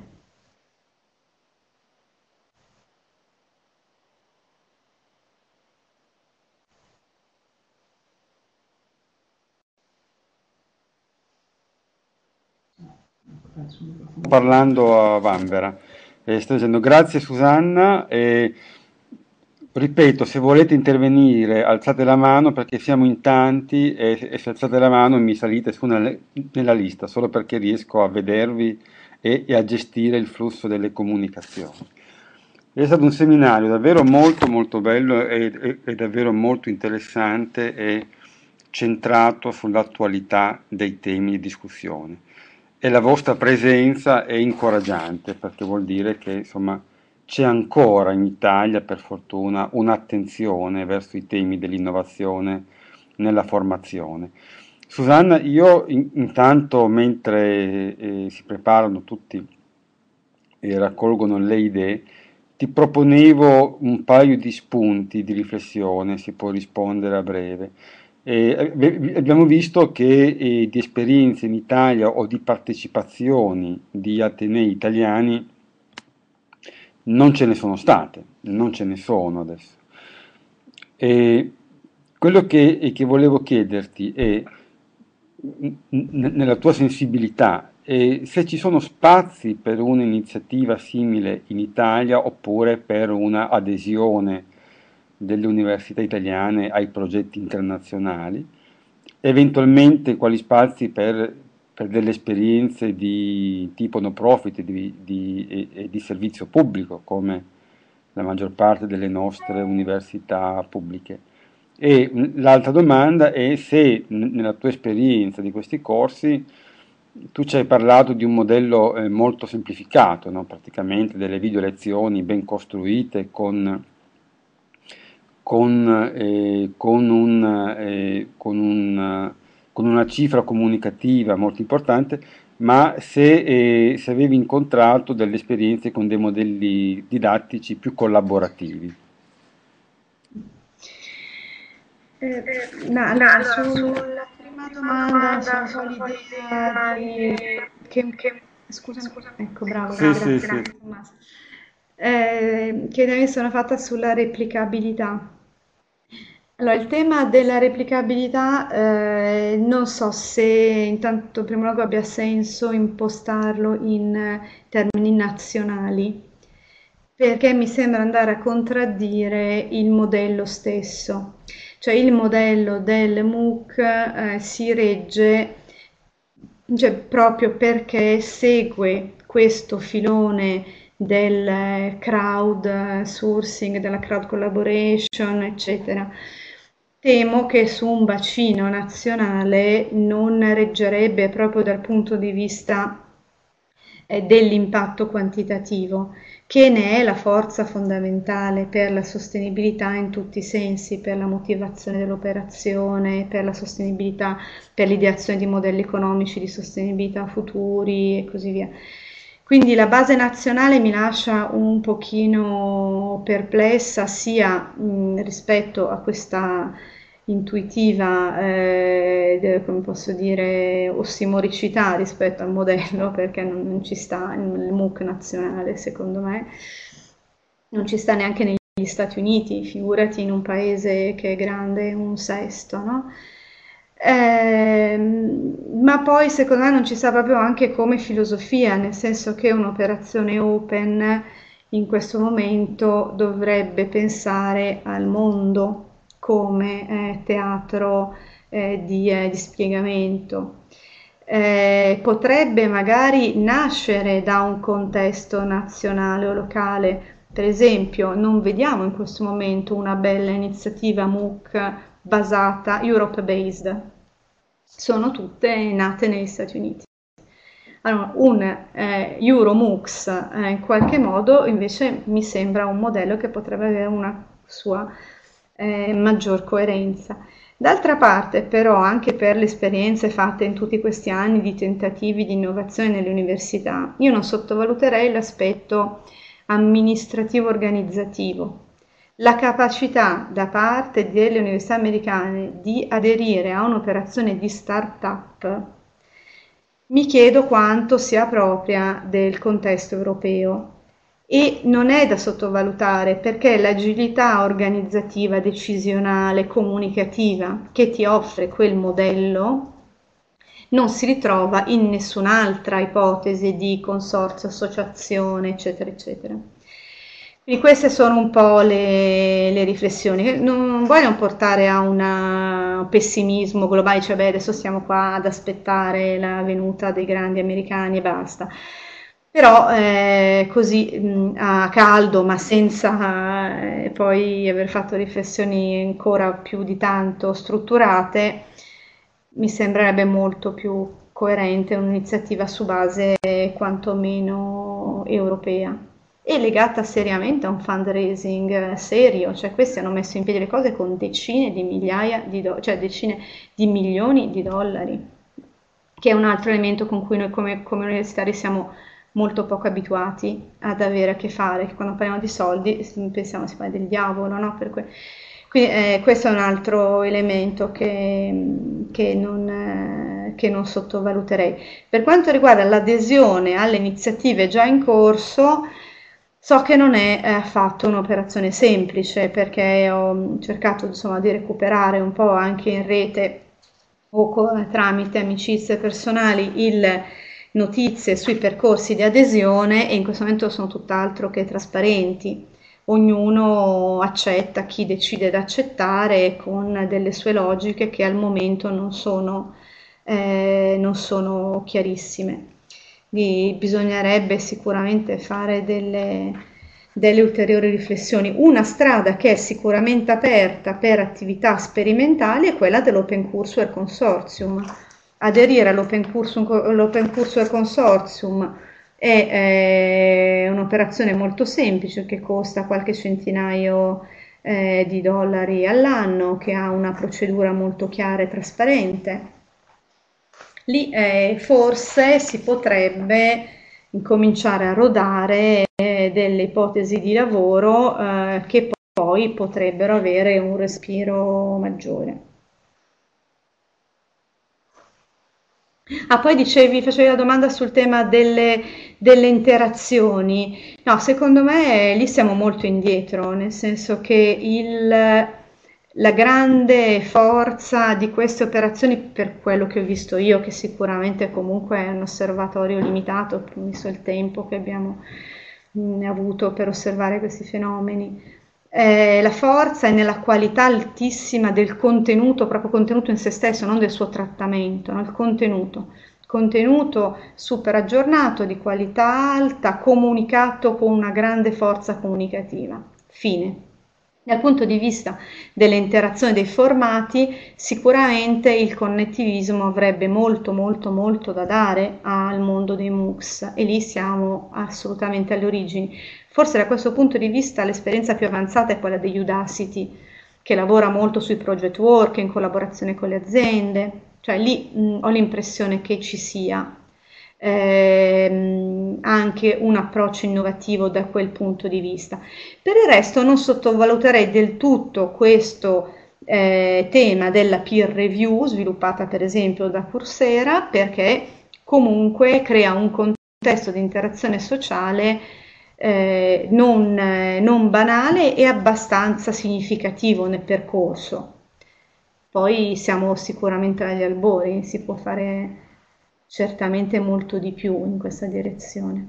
parlando a Vanvera. Eh, sto dicendo grazie Susanna e ripeto, se volete intervenire alzate la mano perché siamo in tanti e, e se alzate la mano mi salite su nella, nella lista solo perché riesco a vedervi e, e a gestire il flusso delle comunicazioni. È stato un seminario davvero molto molto bello e, e- e davvero molto interessante e centrato sull'attualità dei temi di discussione. E la vostra presenza è incoraggiante perché vuol dire che insomma c'è ancora in Italia, per fortuna, un'attenzione verso i temi dell'innovazione nella formazione. Susanna, io in- intanto mentre eh, si preparano tutti e raccolgono le idee, ti proponevo un paio di spunti di riflessione, si può rispondere a breve. Eh, abbi- abbiamo visto che eh, di esperienze in Italia o di partecipazioni di atenei italiani non ce ne sono state, non ce ne sono adesso. E quello che, che volevo chiederti è, n- n- nella tua sensibilità, eh, se ci sono spazi per un'iniziativa simile in Italia oppure per una adesione delle università italiane ai progetti internazionali, eventualmente quali spazi per, per delle esperienze di tipo no profit di, di- e, e di servizio pubblico, come la maggior parte delle nostre università pubbliche. E mh, l'altra domanda è se n- nella tua esperienza di questi corsi tu ci hai parlato di un modello eh, molto semplificato, no? Praticamente delle video lezioni ben costruite con, con, eh, con un, eh, con un, con una cifra comunicativa molto importante, ma se, eh, se avevi incontrato delle esperienze con dei modelli didattici più collaborativi. Eh, Eh, ma ma allora, allora, sulla sulla prima prima domanda, domanda, insomma, insomma, con l'idea l'idea di... di... che... che... Scusami, Scusami, ecco, ecco, bravo, Sì, bravo, sì, grazie, sì. grazie. Tommaso. Eh, che mi sono fatta sulla replicabilità. Allora, il tema della replicabilità, eh, non so se intanto in primo luogo abbia senso impostarlo in eh, termini nazionali, perché mi sembra andare a contraddire il modello stesso. Cioè il modello del MOOC eh, si regge, cioè, proprio perché segue questo filone del crowd sourcing, della crowd collaboration, eccetera. Temo che su un bacino nazionale non reggerebbe proprio dal punto di vista eh, dell'impatto quantitativo, che ne è la forza fondamentale per la sostenibilità in tutti i sensi, per la motivazione dell'operazione, per la sostenibilità, per l'ideazione di modelli economici di sostenibilità futuri e così via. Quindi la base nazionale mi lascia un pochino perplessa sia mh, rispetto a questa intuitiva, eh, de- come posso dire, ossimoricità rispetto al modello, perché non, non ci sta il MOOC nazionale, secondo me, non ci sta neanche negli Stati Uniti, figurati in un paese che è grande un sesto, no? Ehm, ma poi secondo me non ci sta proprio anche come filosofia, nel senso che un'operazione open in questo momento dovrebbe pensare al mondo come eh, teatro eh, di, eh, di spiegamento. Eh, potrebbe magari nascere da un contesto nazionale o locale, per esempio, non vediamo in questo momento una bella iniziativa MOOC basata Europe-based, sono tutte nate negli Stati Uniti. Allora, un eh, Euromux eh, in qualche modo invece mi sembra un modello che potrebbe avere una sua eh, maggior coerenza. D'altra parte, però, anche per le esperienze fatte in tutti questi anni di tentativi di innovazione nelle università, io non sottovaluterei l'aspetto amministrativo organizzativo. La capacità da parte delle università americane di aderire a un'operazione di start-up mi chiedo quanto sia propria del contesto europeo e non è da sottovalutare perché l'agilità organizzativa, decisionale, comunicativa che ti offre quel modello non si ritrova in nessun'altra ipotesi di consorzio, associazione, eccetera, eccetera. Quindi queste sono un po' le, le riflessioni. Non voglio portare a un pessimismo globale, cioè beh, adesso stiamo qua ad aspettare la venuta dei grandi americani e basta. Però eh, così mh, a caldo, ma senza eh, poi aver fatto riflessioni ancora più di tanto strutturate, mi sembrerebbe molto più coerente un'iniziativa su base quantomeno europea e legata seriamente a un fundraising eh, serio, cioè questi hanno messo in piedi le cose con decine di migliaia di dollari, cioè decine di milioni di dollari, che è un altro elemento con cui noi come, come universitari siamo molto poco abituati ad avere a che fare, che quando parliamo di soldi pensiamo si parla del diavolo, no? Per que- quindi eh, questo è un altro elemento che, che, non, eh, che non sottovaluterei. Per quanto riguarda l'adesione alle iniziative già in corso, so che non è eh, affatto un'operazione semplice perché ho cercato insomma, di recuperare un po' anche in rete o co- tramite amicizie personali il notizie sui percorsi di adesione e in questo momento sono tutt'altro che trasparenti. Ognuno accetta chi decide di accettare con delle sue logiche che al momento non sono, eh, non sono chiarissime. Quindi bisognerebbe sicuramente fare delle, delle ulteriori riflessioni. Una strada che è sicuramente aperta per attività sperimentali è quella dell'Open Courseware Consortium. Aderire all'Open Courseware Consortium è eh, un'operazione molto semplice che costa qualche centinaio eh, di dollari all'anno, che ha una procedura molto chiara e trasparente. Lì eh, forse si potrebbe incominciare a rodare eh, delle ipotesi di lavoro eh, che poi potrebbero avere un respiro maggiore. Ah, poi dicevi, facevi la domanda sul tema delle, delle interazioni. No, secondo me lì siamo molto indietro, nel senso che il, la grande forza di queste operazioni, per quello che ho visto io, che sicuramente comunque è un osservatorio limitato, visto il tempo che abbiamo mh, avuto per osservare questi fenomeni, Eh, la forza è nella qualità altissima del contenuto, proprio contenuto in se stesso, non del suo trattamento, no? Il contenuto. Contenuto super aggiornato, di qualità alta, comunicato con una grande forza comunicativa. Fine. Dal punto di vista delle interazioni dei formati, sicuramente il connettivismo avrebbe molto molto molto da dare al mondo dei MOOCs e lì siamo assolutamente alle origini. Forse da questo punto di vista l'esperienza più avanzata è quella degli Udacity, che lavora molto sui project work in collaborazione con le aziende, cioè lì mh, ho l'impressione che ci sia ehm, anche un approccio innovativo da quel punto di vista. Per il resto non sottovaluterei del tutto questo eh, tema della peer review sviluppata per esempio da Coursera perché comunque crea un contesto di interazione sociale eh, non, eh, non banale e abbastanza significativo nel percorso. Poi siamo sicuramente agli albori, si può fare certamente molto di più in questa direzione.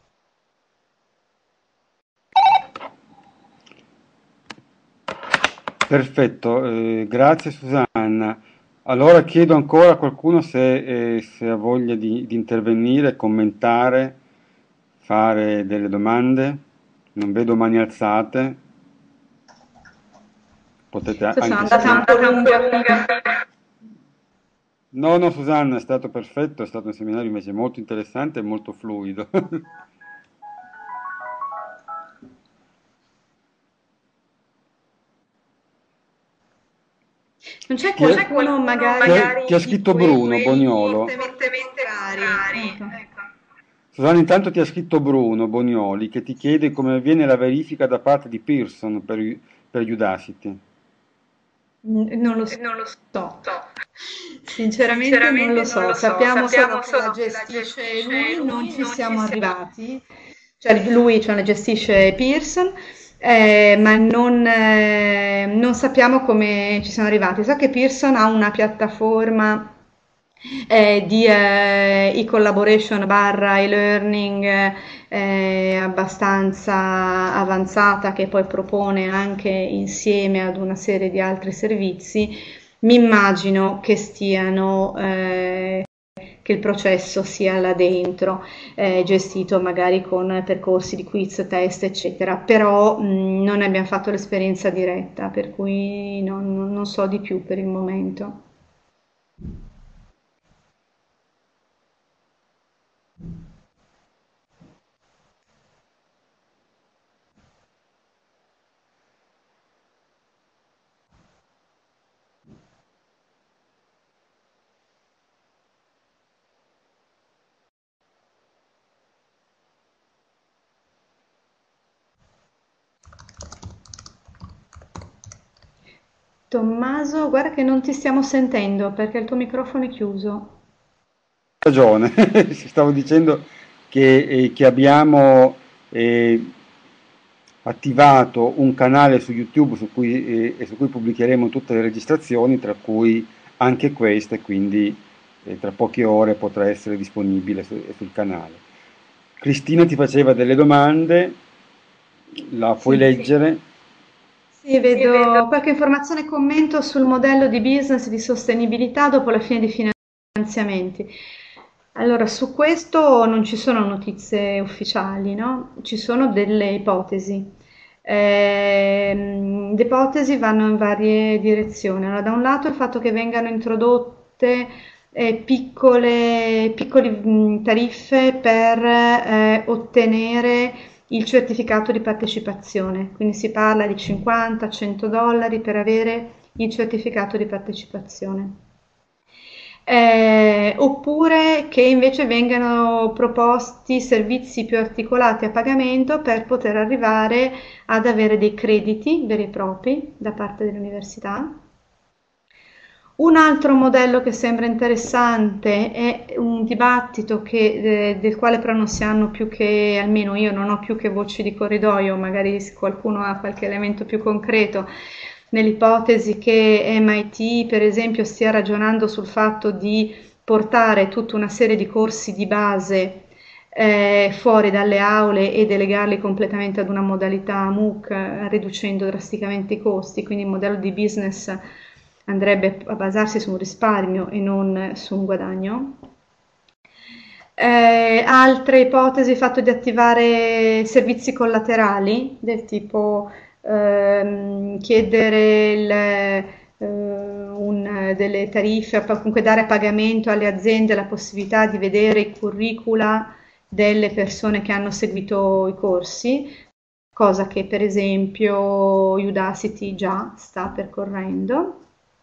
Perfetto, eh, grazie Susanna. Allora chiedo ancora a qualcuno se, eh, se ha voglia di, di intervenire, commentare, fare delle domande. Non vedo mani alzate, potete Sono anche andata un scrivere. po' lunga. No, no, Susanna, è stato perfetto, è stato un seminario invece molto interessante e molto fluido. Non c'è Ti ha, qualcuno ti ha- magari ti ha di scritto Bruno quelli Boniolo. fortemente contrari? Ecco. Susanna, intanto ti ha scritto Bruno Bonioli che ti chiede come avviene la verifica da parte di Pearson per, i- per gli Udacity. Mm, Non lo so. Sinceramente non lo so, sappiamo solo che la gestisce lui, non ci siamo arrivati, cioè lui cioè la gestisce Pearson, eh, ma non, eh, non sappiamo come ci siamo arrivati. So che Pearson ha una piattaforma eh, di eh, e-collaboration barra e-learning eh, abbastanza avanzata che poi propone anche insieme ad una serie di altri servizi. Mi immagino che stiano, eh, che il processo sia là dentro, eh, gestito magari con percorsi di quiz, test, eccetera, però mh, non ne abbiamo fatto l'esperienza diretta, per cui non, non so di più per il momento. Tommaso, guarda che non ti stiamo sentendo perché il tuo microfono è chiuso. Ragione, si stavo dicendo che, eh, che abbiamo eh, attivato un canale su YouTube su cui, eh, e su cui pubblicheremo tutte le registrazioni, tra cui anche queste, quindi eh, tra poche ore potrà essere disponibile su- sul canale. Cristina ti faceva delle domande, la puoi Sì. leggere. Sì, vedo qualche informazione e commento sul modello di business di sostenibilità dopo la fine dei finanziamenti. Allora, su questo non ci sono notizie ufficiali, no? Ci sono delle ipotesi. Ehm, le ipotesi vanno in varie direzioni. Allora, da un lato il fatto che vengano introdotte eh, piccole, piccole mh, tariffe per eh, ottenere il certificato di partecipazione, quindi si parla di cinquanta cento dollari per avere il certificato di partecipazione. Eh, oppure che invece vengano proposti servizi più articolati a pagamento per poter arrivare ad avere dei crediti veri e propri da parte dell'università. Un altro modello che sembra interessante è un dibattito che, eh, del quale però non si hanno più che, almeno io non ho più che voci di corridoio, magari se qualcuno ha qualche elemento più concreto, nell'ipotesi che M I T per esempio stia ragionando sul fatto di portare tutta una serie di corsi di base eh, fuori dalle aule e delegarli completamente ad una modalità MOOC, eh, riducendo drasticamente i costi, quindi il modello di business andrebbe a basarsi su un risparmio e non su un guadagno. Eh, altre ipotesi, il fatto di attivare servizi collaterali, del tipo ehm, chiedere il, eh, un- delle tariffe, o comunque dare a pagamento alle aziende la possibilità di vedere i curricula delle persone che hanno seguito i corsi, cosa che per esempio Udacity già sta percorrendo.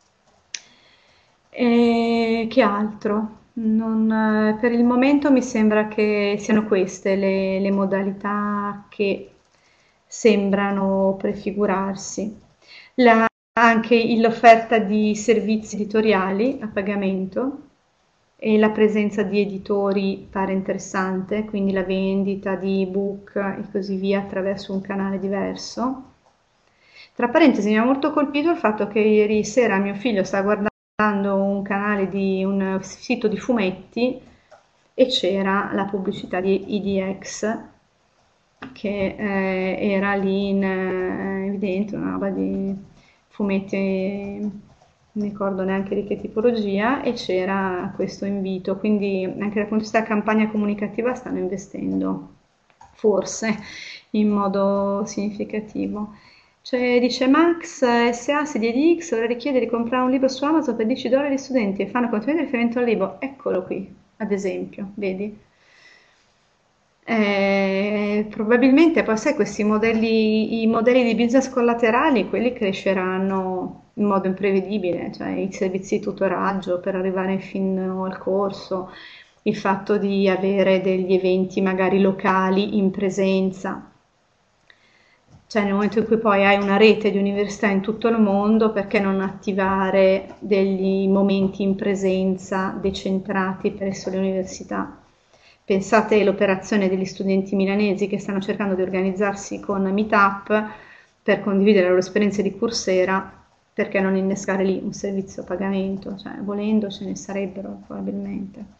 E che altro? Non, eh, per il momento mi sembra che siano queste le, le modalità che sembrano prefigurarsi. La- anche l'offerta di servizi editoriali a pagamento e la presenza di editori pare interessante, quindi la vendita di ebook e così via attraverso un canale diverso. Tra parentesi, mi ha molto colpito il fatto che ieri sera mio figlio sta guardando un canale di un sito di fumetti e c'era la pubblicità di I D X che eh, era lì in eh, evidente, una roba di fumetti, non mi ricordo neanche di che tipologia, e c'era questo invito, quindi anche dal punto di vista della campagna comunicativa stanno investendo, forse, in modo significativo. Cioè, dice Max S A C D D X ora richiede di comprare un libro su Amazon per dieci dollari agli studenti e fanno continuamente riferimento al libro. Eccolo qui, ad esempio, vedi? Eh, probabilmente poi sai questi modelli, i modelli di business collaterali, quelli cresceranno in modo imprevedibile, cioè i servizi di tutoraggio per arrivare fino al corso, il fatto di avere degli eventi magari locali in presenza, cioè nel momento in cui poi hai una rete di università in tutto il mondo, perché non attivare degli momenti in presenza decentrati presso le università? Pensate all'operazione degli studenti milanesi che stanno cercando di organizzarsi con Meetup per condividere le loro esperienze di Coursera, perché non innescare lì un servizio a pagamento? Cioè, volendo ce ne sarebbero probabilmente.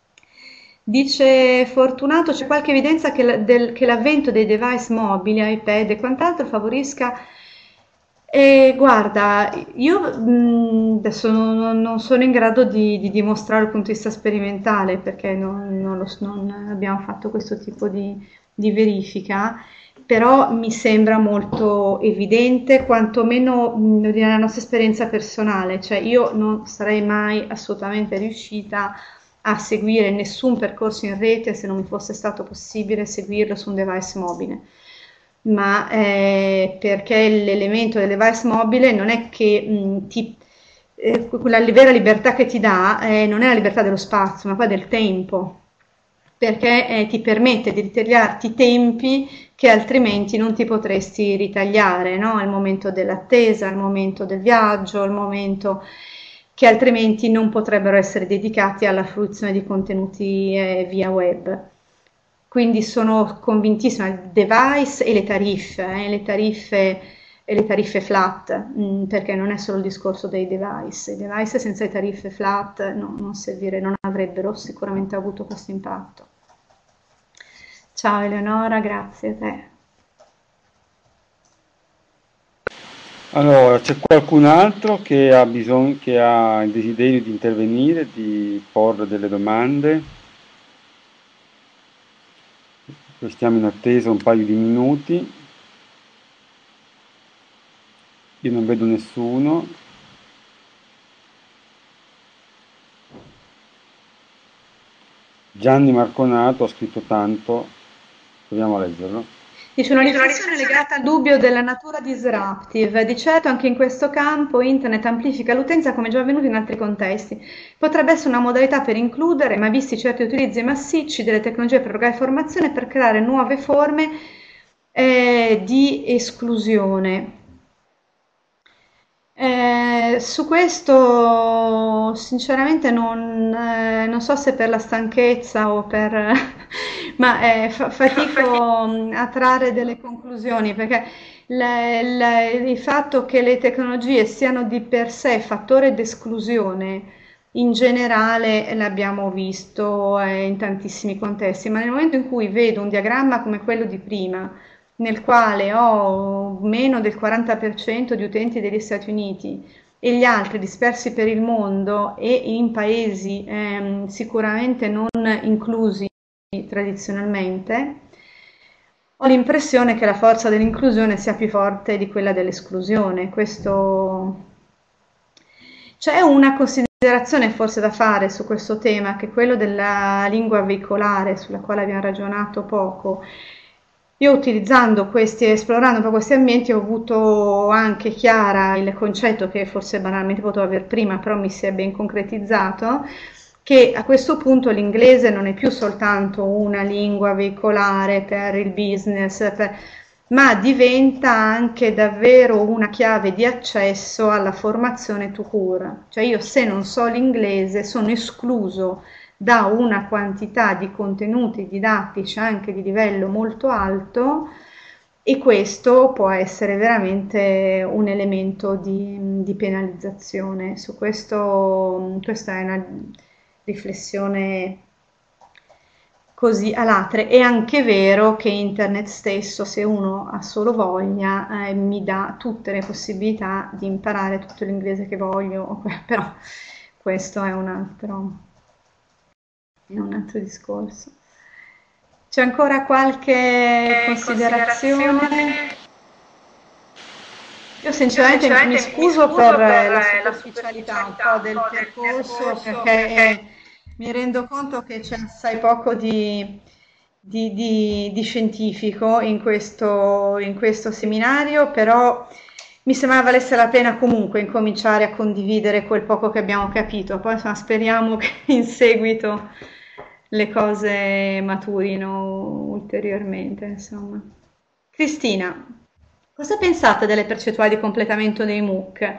Dice Fortunato, c'è qualche evidenza che, la- del- che l'avvento dei device mobili, iPad e quant'altro favorisca. E guarda, io mh, adesso non, non sono in grado di, di dimostrare dal punto di vista sperimentale perché non, non lo s- non abbiamo fatto questo tipo di, di verifica, però mi sembra molto evidente, quantomeno mh, nella nostra esperienza personale, cioè io non sarei mai assolutamente riuscita a seguire nessun percorso in rete se non mi fosse stato possibile seguirlo su un device mobile. Ma eh, perché l'elemento del device mobile non è che mh, ti, eh, quella vera libertà che ti dà eh, non è la libertà dello spazio, ma poi del tempo, perché eh, ti permette di ritagliarti tempi che altrimenti non ti potresti ritagliare, no? Il momento dell'attesa, il momento del viaggio, il momento che altrimenti non potrebbero essere dedicati alla fruizione di contenuti eh, via web. Quindi sono convintissima, il device e le tariffe, eh, le tariffe e le tariffe flat, mh, perché non è solo il discorso dei device. I device senza le tariffe flat no, non servire, non avrebbero sicuramente avuto questo impatto. Ciao Eleonora, grazie a te. Allora, c'è qualcun altro che ha bisogno, che ha il desiderio di intervenire, di porre delle domande? Restiamo in attesa un paio di minuti. Io non vedo nessuno. Gianni Marconato ha scritto tanto, proviamo a leggerlo. Dice una riflessione legata al dubbio della natura disruptive. Di certo anche in questo campo internet amplifica l'utenza come già avvenuto in altri contesti. Potrebbe essere una modalità per includere, ma visti certi utilizzi massicci delle tecnologie per erogare formazione, per creare nuove forme eh, di esclusione. Eh, su questo sinceramente non, eh, non so se per la stanchezza o per... ma eh, fa- fatico mh, a trarre delle conclusioni perché le- le- il fatto che le tecnologie siano di per sé fattore d'esclusione in generale l'abbiamo visto eh, in tantissimi contesti, ma nel momento in cui vedo un diagramma come quello di prima, nel quale ho meno del quaranta per cento di utenti degli Stati Uniti e gli altri dispersi per il mondo e in paesi ehm, sicuramente non inclusi tradizionalmente, ho l'impressione che la forza dell'inclusione sia più forte di quella dell'esclusione. Questo... C'è una considerazione forse da fare su questo tema, che è quello della lingua veicolare, sulla quale abbiamo ragionato poco. Io utilizzando questi, esplorando un po' questi ambienti, ho avuto anche chiara il concetto che forse banalmente potevo aver prima, però mi si è ben concretizzato, che a questo punto l'inglese non è più soltanto una lingua veicolare per il business, per- ma diventa anche davvero una chiave di accesso alla formazione tout court. Cioè io se non so l'inglese sono escluso da una quantità di contenuti didattici anche di livello molto alto e questo può essere veramente un elemento di, di penalizzazione. Su questo, questa è una riflessione così a latere. È anche vero che internet stesso, se uno ha solo voglia, eh, mi dà tutte le possibilità di imparare tutto l'inglese che voglio, però questo è un altro, è un altro discorso. C'è ancora qualche considerazione? Io sinceramente mi scuso per la superficialità un po' del percorso perché mi rendo conto che c'è assai poco di, di- di- di scientifico in questo, in questo seminario, però mi sembrava valesse la pena comunque incominciare a condividere quel poco che abbiamo capito. Poi insomma, speriamo che in seguito le cose maturino ulteriormente, insomma. Cristina, cosa pensate delle percentuali di completamento dei MOOC?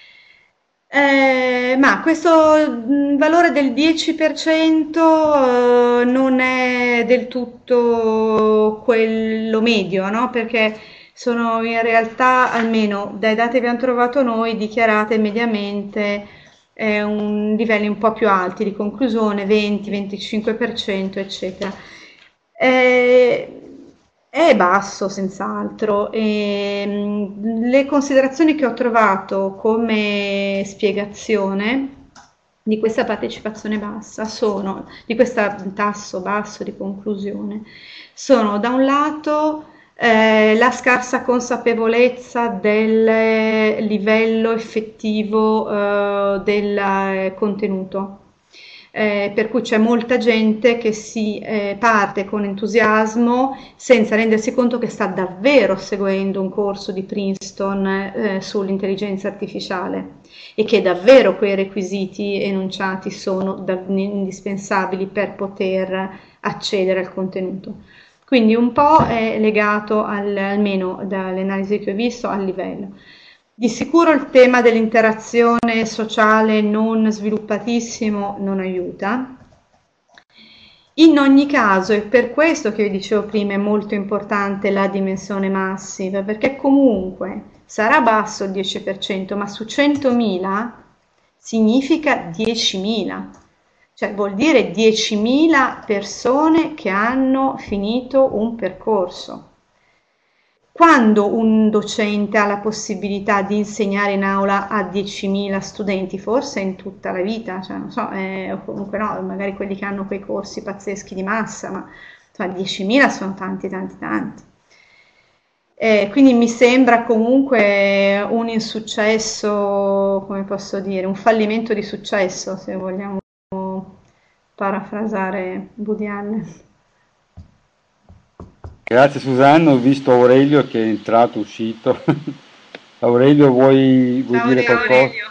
Eh, ma questo mh, valore del dieci per cento eh, non è del tutto quello medio, no? Perché sono in realtà, almeno dai dati che abbiamo trovato noi, dichiarate mediamente eh, un livelli un po' più alti di conclusione, venti venticinque per cento, eccetera. Eh, è basso, senz'altro. E, mh, le considerazioni che ho trovato come spiegazione di questa partecipazione bassa sono, di questo tasso basso di conclusione, sono da un lato eh, la scarsa consapevolezza del livello effettivo eh, del eh, contenuto. Eh, per cui c'è molta gente che si eh, parte con entusiasmo senza rendersi conto che sta davvero seguendo un corso di Princeton eh, sull'intelligenza artificiale e che davvero quei requisiti enunciati sono da- indispensabili per poter accedere al contenuto. Quindi un po' è legato al- almeno dalle analisi che ho visto al livello. Di sicuro il tema dell'interazione sociale non sviluppatissimo non aiuta. In ogni caso, è per questo che vi dicevo prima, è molto importante la dimensione massiva, perché comunque sarà basso il dieci per cento, ma su centomila significa diecimila, cioè vuol dire diecimila persone che hanno finito un percorso. Quando un docente ha la possibilità di insegnare in aula a diecimila studenti, forse in tutta la vita, cioè non so, eh, o comunque no, magari quelli che hanno quei corsi pazzeschi di massa, ma insomma, diecimila sono tanti, tanti, tanti. Eh, quindi mi sembra comunque un insuccesso, come posso dire, un fallimento di successo, se vogliamo parafrasare Woody Allen. Grazie Susanna, ho visto Aurelio che è entrato, uscito. Aurelio, vuoi, vuoi Ciao dire qualcosa? Aurelio.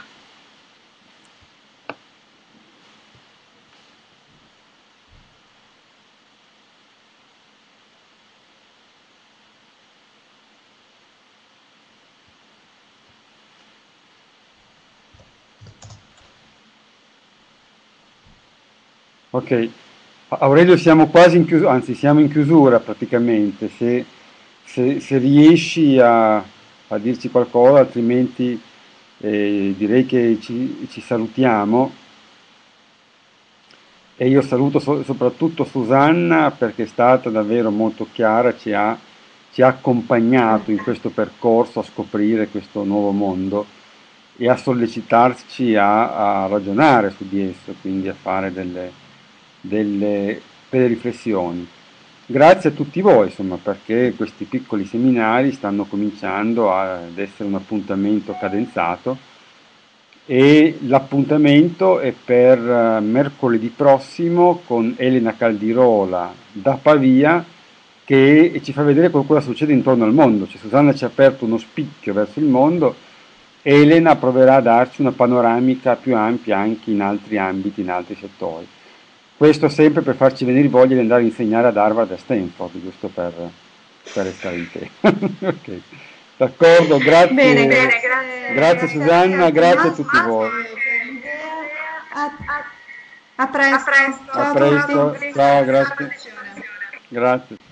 Ok, Aurelio, siamo quasi in chiusura, anzi siamo in chiusura praticamente, se, se- se riesci a, a dirci qualcosa, altrimenti eh, direi che ci, ci salutiamo. E io saluto so- soprattutto Susanna perché è stata davvero molto chiara, ci ha, ci ha accompagnato in questo percorso a scoprire questo nuovo mondo e a sollecitarci a, a ragionare su di esso, quindi a fare delle, delle, delle riflessioni. Grazie a tutti voi, insomma, perché questi piccoli seminari stanno cominciando ad essere un appuntamento cadenzato e l'appuntamento è per eh, mercoledì prossimo con Elena Caldirola da Pavia che ci fa vedere quello che succede intorno al mondo. Cioè, Susanna ci ha aperto uno spicchio verso il mondo e Elena proverà a darci una panoramica più ampia anche in altri ambiti, in altri settori. Questo sempre per farci venire voglia di andare a insegnare ad Harvard e a Stanford, giusto per, per restare in tema. Ok. D'accordo, Bene, grazie, grazie, grazie grazie a te, Susanna, a grazie a Tommaso tutti voi. per, per l'idea. A, a A presto. presto, A Ciao a ciao a tutti. presto, tutti, ciao, buona grazie. continuazione. Grazie.